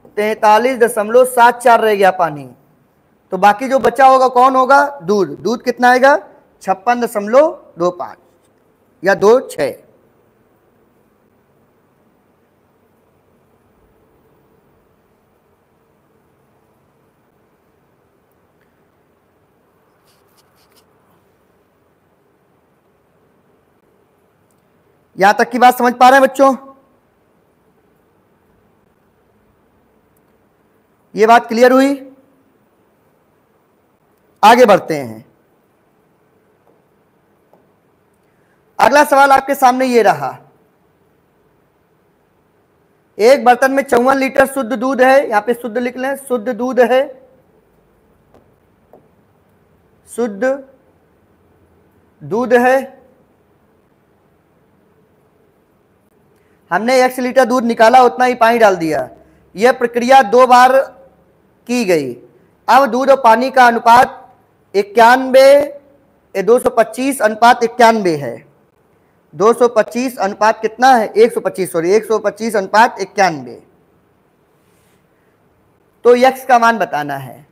43.74 रह गया पानी, तो बाकी जो बचा होगा कौन होगा दूध, दूध कितना आएगा 56.25 या 26। यहां तक की बात समझ पा रहे हैं बच्चों, ये बात क्लियर हुई, आगे बढ़ते हैं। अगला सवाल आपके सामने ये रहा, एक बर्तन में 54 लीटर शुद्ध दूध है, यहां पे शुद्ध लिख लें, शुद्ध दूध है, शुद्ध दूध है, हमने 1 लीटर दूध निकाला, उतना ही पानी डाल दिया, यह प्रक्रिया 2 बार की गई, अब दूध और पानी का अनुपात 225:91 है, 225 अनुपात कितना है 125 अनुपात 91, तो x का मान बताना है,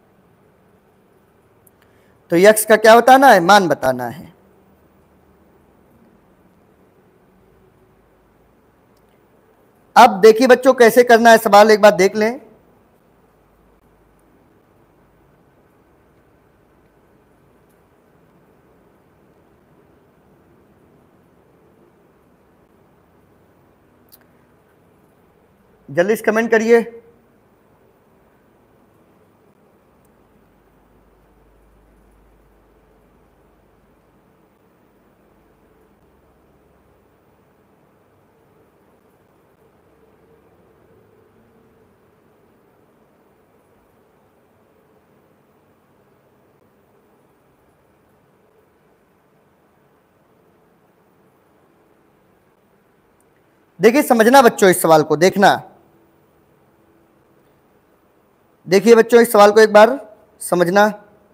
तो x का क्या बताना है मान बताना है। अब देखिए बच्चों कैसे करना है सवाल, एक बार देख लें। जल्दी से कमेंट करिए। देखिए समझना बच्चों, इस सवाल को देखना। देखिए बच्चों इस सवाल को एक बार समझना।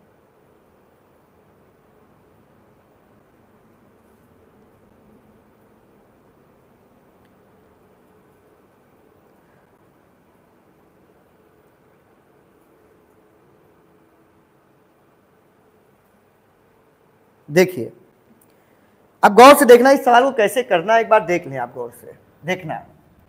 देखिए अब गौर से देखना इस सवाल को कैसे करना है, एक बार देख लें आप गौर से देखना।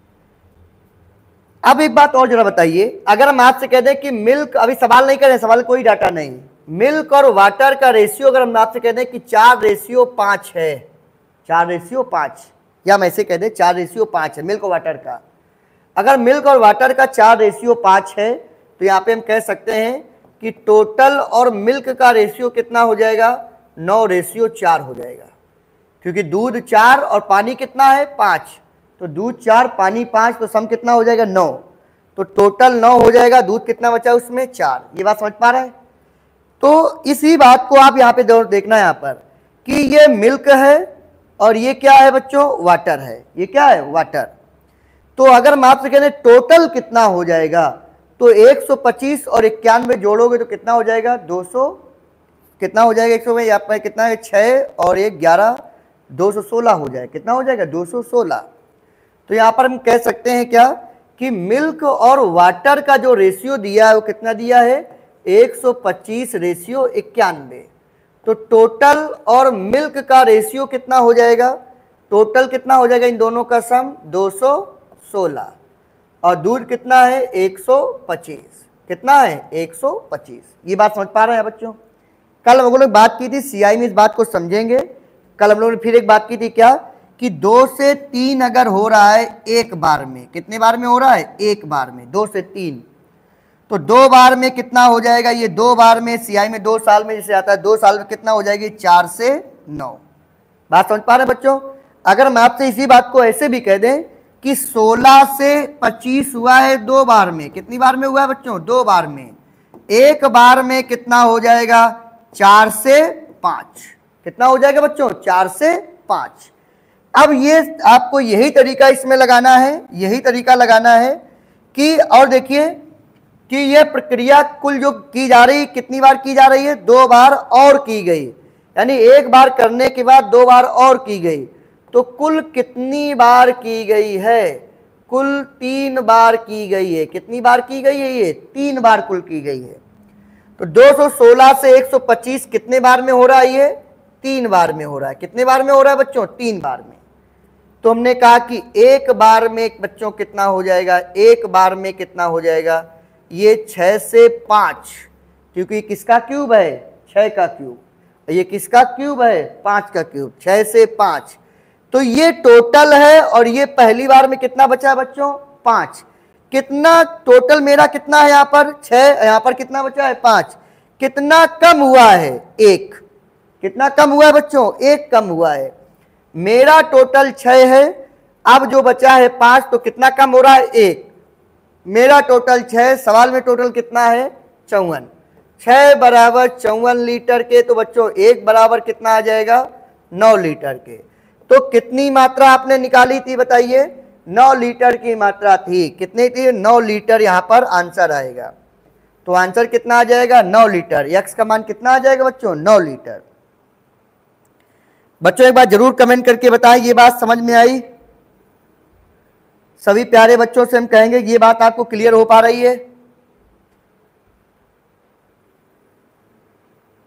अब एक बात और जरा बताइए, अगर हम आपसे कह दें कि मिल्क, अभी सवाल नहीं करें, सवाल कोई डाटा नहीं, मिल्क और वाटर का रेशियो अगर हम आपसे कह दें कि 4:5 है, 4:5, या हम ऐसे कह दें 4:5 है मिल्क और वाटर का। अगर मिल्क और वाटर का 4:5 है तो यहाँ पे हम कह सकते हैं कि टोटल और मिल्क का रेशियो कितना हो जाएगा, 9:4 हो जाएगा, क्योंकि दूध 4 और पानी कितना है 5, तो दूध 4 पानी 5, तो सम कितना हो जाएगा 9, तो टोटल 9 हो जाएगा, दूध कितना बचा उसमें 4। ये बात समझ पा रहे हैं? तो इसी बात को आप यहाँ पे देखना है यहाँ पर कि ये मिल्क है और ये क्या है बच्चों, वाटर है। ये क्या है, वाटर। तो अगर हम आपसे कह दें टोटल कितना हो जाएगा, तो 125 और 91 जोड़ोगे तो कितना हो जाएगा 200, कितना हो जाएगा 100 में यहाँ पर कितना है 6 और 1 11, 216 हो जाएगा। कितना हो जाएगा 216। तो यहाँ पर हम कह सकते हैं क्या कि मिल्क और वाटर का जो रेशियो दिया है वो कितना दिया है 125:91। तो टोटल और मिल्क का रेशियो कितना हो जाएगा, टोटल कितना हो जाएगा इन दोनों का सम 216, और दूध कितना है 125। कितना है 125। ये बात समझ पा रहे हैं बच्चों? कल हम लोग बात की थी सीआई में, इस बात को समझेंगे। कल हम लोगों ने फिर एक बात की थी क्या कि 2 से 3 अगर हो रहा है एक बार में, कितने बार में हो रहा है, एक बार में 2 से 3, तो 2 बार में कितना हो जाएगा, ये 2 बार में सीआई में 2 साल में जैसे आता है 2 साल में कितना हो जाएगी 4 से 9। बात समझ पा रहे हैं बच्चों? अगर हम आपसे इसी बात को ऐसे भी कह दें कि 16 से 25 हुआ है 2 बार में, कितनी बार में हुआ है बच्चों 2 बार में, एक बार में कितना हो जाएगा 4 से 5। कितना हो जाएगा बच्चों 4 से 5। अब ये आपको यही तरीका इसमें लगाना है, यही तरीका लगाना है कि, और देखिए कि ये प्रक्रिया कुल जो की जा रही कितनी बार की जा रही है, 2 बार और की गई, यानी एक बार करने के बाद 2 बार और की गई, तो कुल कितनी बार की गई है, कुल 3 बार की गई है। कितनी बार की गई है, ये 3 बार कुल की गई है। तो 216 से 125 कितने बार में हो रहा है, ये 3 बार में हो रहा है। कितने बार में हो रहा है बच्चों, 3 बार में। तो हमने कहा कि एक बार में बच्चों कितना हो जाएगा, एक बार में कितना हो जाएगा, ये 6 से 5, क्योंकि किसका क्यूब है 6 का क्यूब, ये किसका क्यूब है 5 का क्यूब, 6 से 5। तो ये टोटल है, और ये पहली बार में कितना बचा है बच्चों 5। कितना टोटल मेरा कितना है यहाँ पर 6, यहाँ पर कितना बचा है 5। कितना कम हुआ है 1, कितना कम हुआ है बच्चों 1 कम हुआ है। मेरा टोटल 6 है, अब जो बचा है 5, तो कितना कम हो रहा है 1। मेरा टोटल 6, सवाल में टोटल कितना है 54, 6 बराबर 54 लीटर के, तो बच्चों 1 बराबर कितना आ जाएगा 9 लीटर के। तो कितनी मात्रा आपने निकाली थी बताइए, 9 लीटर की मात्रा थी। कितनी थी 9 लीटर, यहां पर आंसर आएगा। तो आंसर कितना आ जाएगा 9 लीटर। एक्स का मान कितना आ जाएगा बच्चों 9 लीटर। बच्चों एक बार जरूर कमेंट करके बताएं ये बात समझ में आई। सभी प्यारे बच्चों से हम कहेंगे ये बात आपको क्लियर हो पा रही है।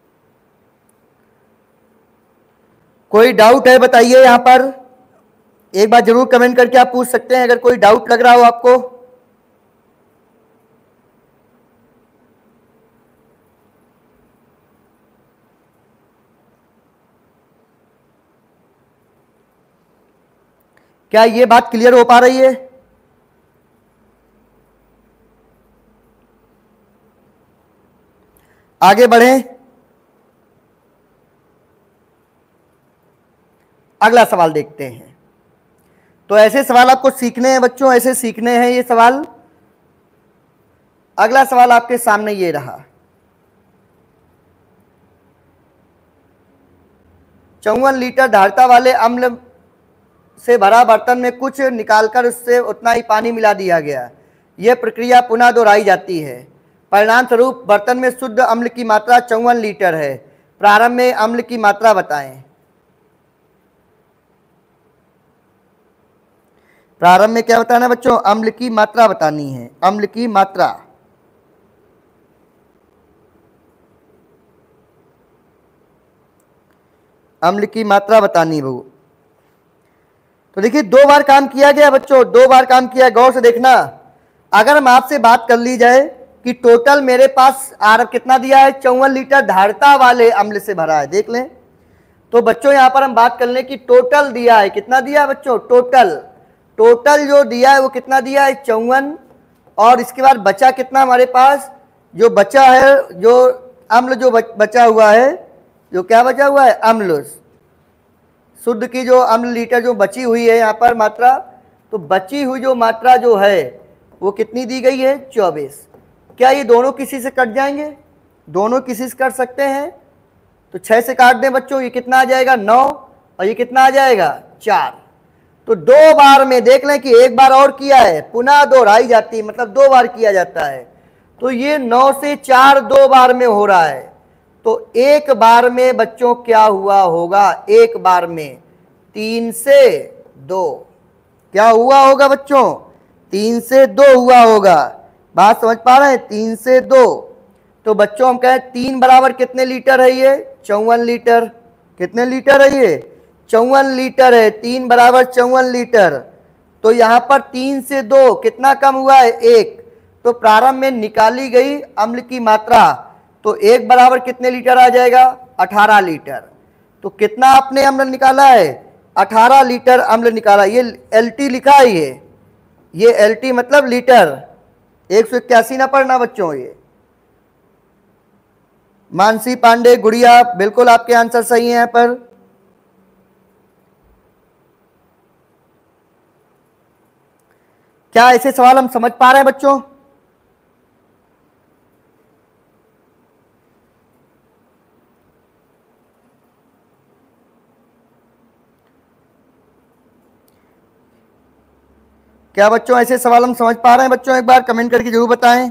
कोई डाउट है बताइए यहां पर। एक बार जरूर कमेंट करके आप पूछ सकते हैं अगर कोई डाउट लग रहा हो आपको। क्या ये बात क्लियर हो पा रही है? आगे बढ़ें। अगला सवाल देखते हैं। तो ऐसे सवाल आपको सीखने हैं बच्चों, ऐसे सीखने हैं ये सवाल। अगला सवाल आपके सामने ये रहा। 54 लीटर धारिता वाले अम्ल से भरा बर्तन में कुछ निकालकर उससे उतना ही पानी मिला दिया गया। यह प्रक्रिया पुनः दोहराई जाती है। परिणाम स्वरूप बर्तन में शुद्ध अम्ल की मात्रा 54 लीटर है। प्रारंभ में अम्ल की मात्रा बताएं। प्रारंभ में क्या बताना है बच्चों? अम्ल की मात्रा बतानी है। अम्ल की मात्रा। अम्ल की मात्रा बतानी है बहू। तो देखिए 2 बार काम किया गया बच्चों, 2 बार काम किया। गौर से देखना। अगर हम आपसे बात कर ली जाए कि टोटल मेरे पास आर कितना दिया है, 54 लीटर धारिता वाले अम्ल से भरा है, देख लें। तो बच्चों यहां पर हम बात कर लें कि टोटल दिया है, कितना दिया है बच्चों? टोटल जो दिया है वो कितना दिया है? 54। और इसके बाद बचा कितना हमारे पास? जो बचा है, जो अम्ल जो बचा हुआ है, जो क्या बचा हुआ है? अम्ल। शुद्ध की जो अम्ल लीटर जो बची हुई है यहाँ पर मात्रा, तो बची हुई जो मात्रा जो है वो कितनी दी गई है? 24। क्या ये दोनों किसी से कट जाएंगे? दोनों किसी से कट सकते हैं। तो 6 से काट दें बच्चों, ये कितना आ जाएगा? 9। और ये कितना आ जाएगा? 4। तो 2 बार में देख लें कि एक बार और किया है, पुनः दोहराई जाती है, मतलब 2 बार किया जाता है। तो ये 9 से 4 2 बार में हो रहा है। तो एक बार में बच्चों क्या हुआ होगा? एक बार में 3 से 2 क्या हुआ होगा बच्चों? 3 से 2 हुआ होगा। बात समझ पा रहे हैं? 3 से 2। तो बच्चों हम कहें 3 बराबर कितने लीटर है? ये 54 लीटर। कितने लीटर है ये? 54 लीटर है। 3 बराबर 54 लीटर। तो यहां पर 3 से 2 कितना कम हुआ है? 1। तो प्रारंभ में निकाली गई अम्ल की मात्रा, तो 1 बराबर कितने लीटर आ जाएगा? 18 लीटर। तो कितना आपने अम्ल निकाला है? 18 लीटर अम्ल निकाला। ये एलटी लिखा है, ये एलटी मतलब लीटर। 181 ना पढ़ना बच्चों। ये मानसी पांडे, गुड़िया, बिल्कुल आपके आंसर सही है यहाँ पर। क्या ऐसे सवाल हम समझ पा रहे हैं बच्चों? क्या बच्चों ऐसे सवाल हम समझ पा रहे हैं बच्चों? एक बार कमेंट करके जरूर बताएं।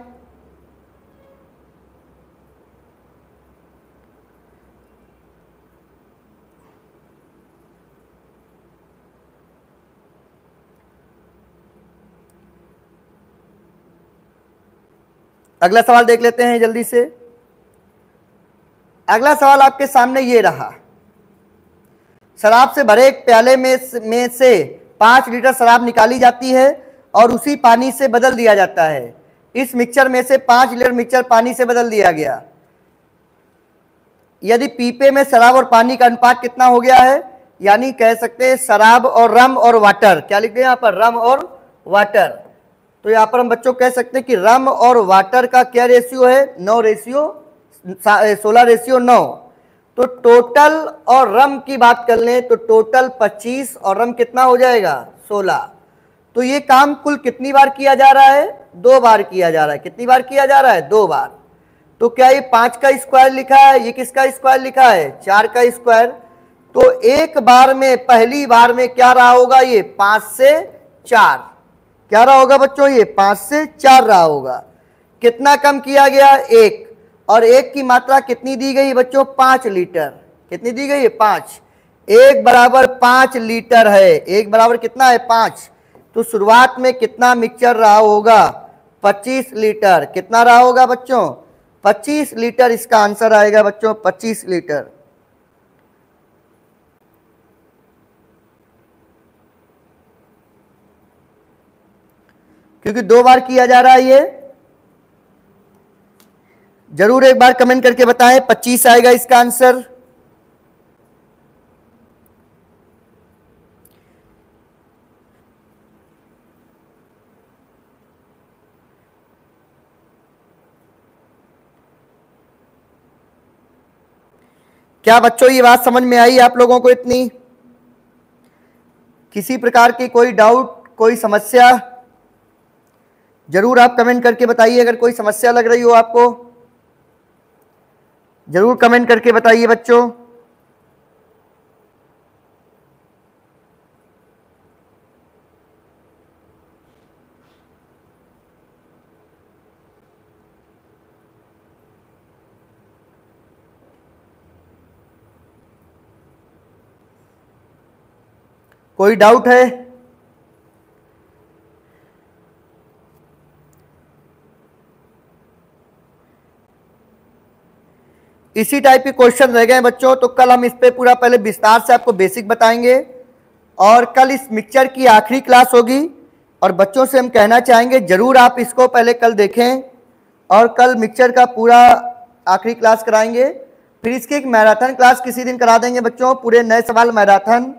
अगला सवाल देख लेते हैं जल्दी से। अगला सवाल आपके सामने ये रहा। शराब से भरे एक प्याले में से 5 लीटर शराब निकाली जाती है और उसी पानी से बदल दिया जाता है। इस मिक्सचर में से 5 लीटर मिक्सचर पानी से बदल दिया गया। यदि पीपे में शराब और पानी का अनुपात कितना हो गया है? यानी कह सकते हैं शराब और रम और वाटर। क्या लिख दें यहाँ पर? रम और वाटर। तो यहाँ पर हम बच्चों कह सकते हैं कि रम और वाटर का क्या रेशियो है? 16:9। तो टोटल और रम की बात कर लें तो टोटल 25 और रम कितना हो जाएगा? 16। तो ये काम कुल कितनी बार किया जा रहा है? 2 बार किया जा रहा है। कितनी बार किया जा रहा है? 2 बार। तो क्या ये 5 का स्क्वायर लिखा है? ये किसका स्क्वायर लिखा है? 4 का स्क्वायर। तो एक बार में, पहली बार में क्या रहा होगा? ये 5 से 4। क्या रहा होगा बच्चों? ये 5 से 4 रहा होगा। कितना कम किया गया? 1। और 1 की मात्रा कितनी दी गई बच्चों? 5 लीटर। कितनी दी गई है? 5। 1 बराबर 5 लीटर है। 1 बराबर कितना है? 5। तो शुरुआत में कितना मिक्सचर रहा होगा? 25 लीटर। कितना रहा होगा बच्चों? 25 लीटर इसका आंसर आएगा बच्चों, 25 लीटर। क्योंकि 2 बार किया जा रहा है ये। जरूर एक बार कमेंट करके बताएं, 25 आएगा इसका आंसर। क्या बच्चों ये बात समझ में आई आप लोगों को? इतनी किसी प्रकार की कोई डाउट, कोई समस्या, जरूर आप कमेंट करके बताइए। अगर कोई समस्या लग रही हो आपको, जरूर कमेंट करके बताइए बच्चों। कोई डाउट है? इसी टाइप के क्वेश्चन रह गए बच्चों, तो कल हम इस पे पूरा पहले विस्तार से आपको बेसिक बताएंगे, और कल इस मिक्सचर की आखिरी क्लास होगी। और बच्चों से हम कहना चाहेंगे जरूर आप इसको पहले कल देखें, और कल मिक्सचर का पूरा आखिरी क्लास कराएंगे। फिर इसकी एक मैराथन क्लास किसी दिन करा देंगे बच्चों, पूरे नए सवाल मैराथन।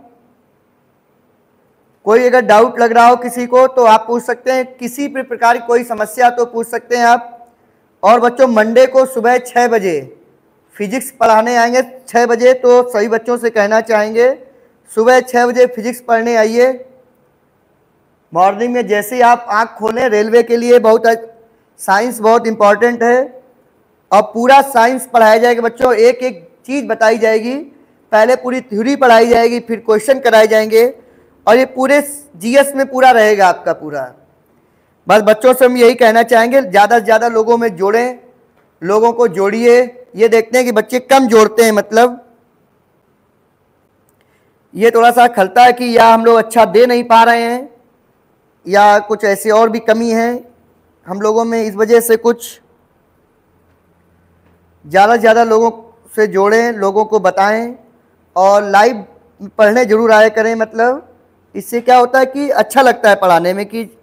कोई अगर डाउट लग रहा हो किसी को तो आप पूछ सकते हैं, किसी भी प्रकार की कोई समस्या तो पूछ सकते हैं आप। और बच्चों मंडे को सुबह 6 बजे फिजिक्स पढ़ाने आएंगे, 6 बजे। तो सभी बच्चों से कहना चाहेंगे सुबह 6 बजे फिजिक्स पढ़ने आइए। मॉर्निंग में जैसे ही आप आंख खोलें, रेलवे के लिए बहुत साइंस बहुत इंपॉर्टेंट है, और पूरा साइंस पढ़ाया जाएगा बच्चों। एक एक चीज़ बताई जाएगी, पहले पूरी थ्योरी पढ़ाई जाएगी, फिर क्वेश्चन कराए जाएंगे, और ये पूरे जीएस में पूरा रहेगा आपका पूरा। बस बच्चों से हम यही कहना चाहेंगे, ज़्यादा से ज़्यादा लोगों में जोड़ें, लोगों को जोड़िए। ये देखते हैं कि बच्चे कम जोड़ते हैं, मतलब ये थोड़ा सा खलता है कि या हम लोग अच्छा दे नहीं पा रहे हैं, या कुछ ऐसी और भी कमी है हम लोगों में। इस वजह से कुछ ज़्यादा से ज़्यादा लोगों से जोड़ें, लोगों को बताएं, और लाइव पढ़ने जरूर आया करें। मतलब इससे क्या होता है कि अच्छा लगता है पढ़ाने में कि।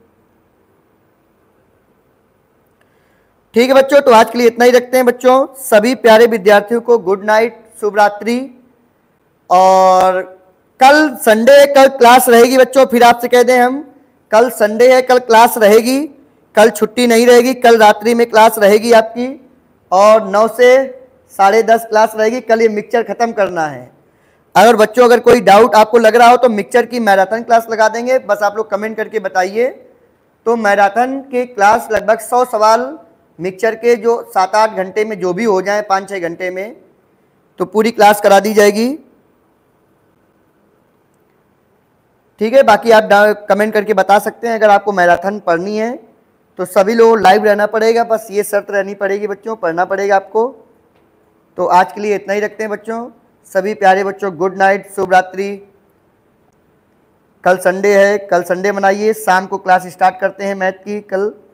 ठीक है बच्चों, तो आज के लिए इतना ही रखते हैं बच्चों। सभी प्यारे विद्यार्थियों को गुड नाइट, शुभ रात्रि। और कल संडे है, कल क्लास रहेगी बच्चों। फिर आपसे कह दें हम, कल संडे है, कल क्लास रहेगी, कल छुट्टी नहीं रहेगी, कल रात्रि में क्लास रहेगी आपकी, और 9 से 10:30 क्लास रहेगी। कल ये मिक्सचर खत्म करना है। अगर बच्चों अगर कोई डाउट आपको लग रहा हो तो मिक्सचर की मैराथन क्लास लगा देंगे, बस आप लोग कमेंट करके बताइए। तो मैराथन के क्लास लगभग 100 सवाल मिक्सचर के, जो 7-8 घंटे में जो भी हो जाए, 5-6 घंटे में, तो पूरी क्लास करा दी जाएगी। ठीक है, बाकी आप कमेंट करके बता सकते हैं। अगर आपको मैराथन पढ़नी है तो सभी लोग लाइव रहना पड़ेगा, बस ये शर्त रहनी पड़ेगी बच्चों, पढ़ना पड़ेगा आपको। तो आज के लिए इतना ही रखते हैं बच्चों। सभी प्यारे बच्चों गुड नाइट, शुभ रात्रि। कल संडे है, कल संडे मनाइए। शाम को क्लास स्टार्ट करते हैं मैथ की कल।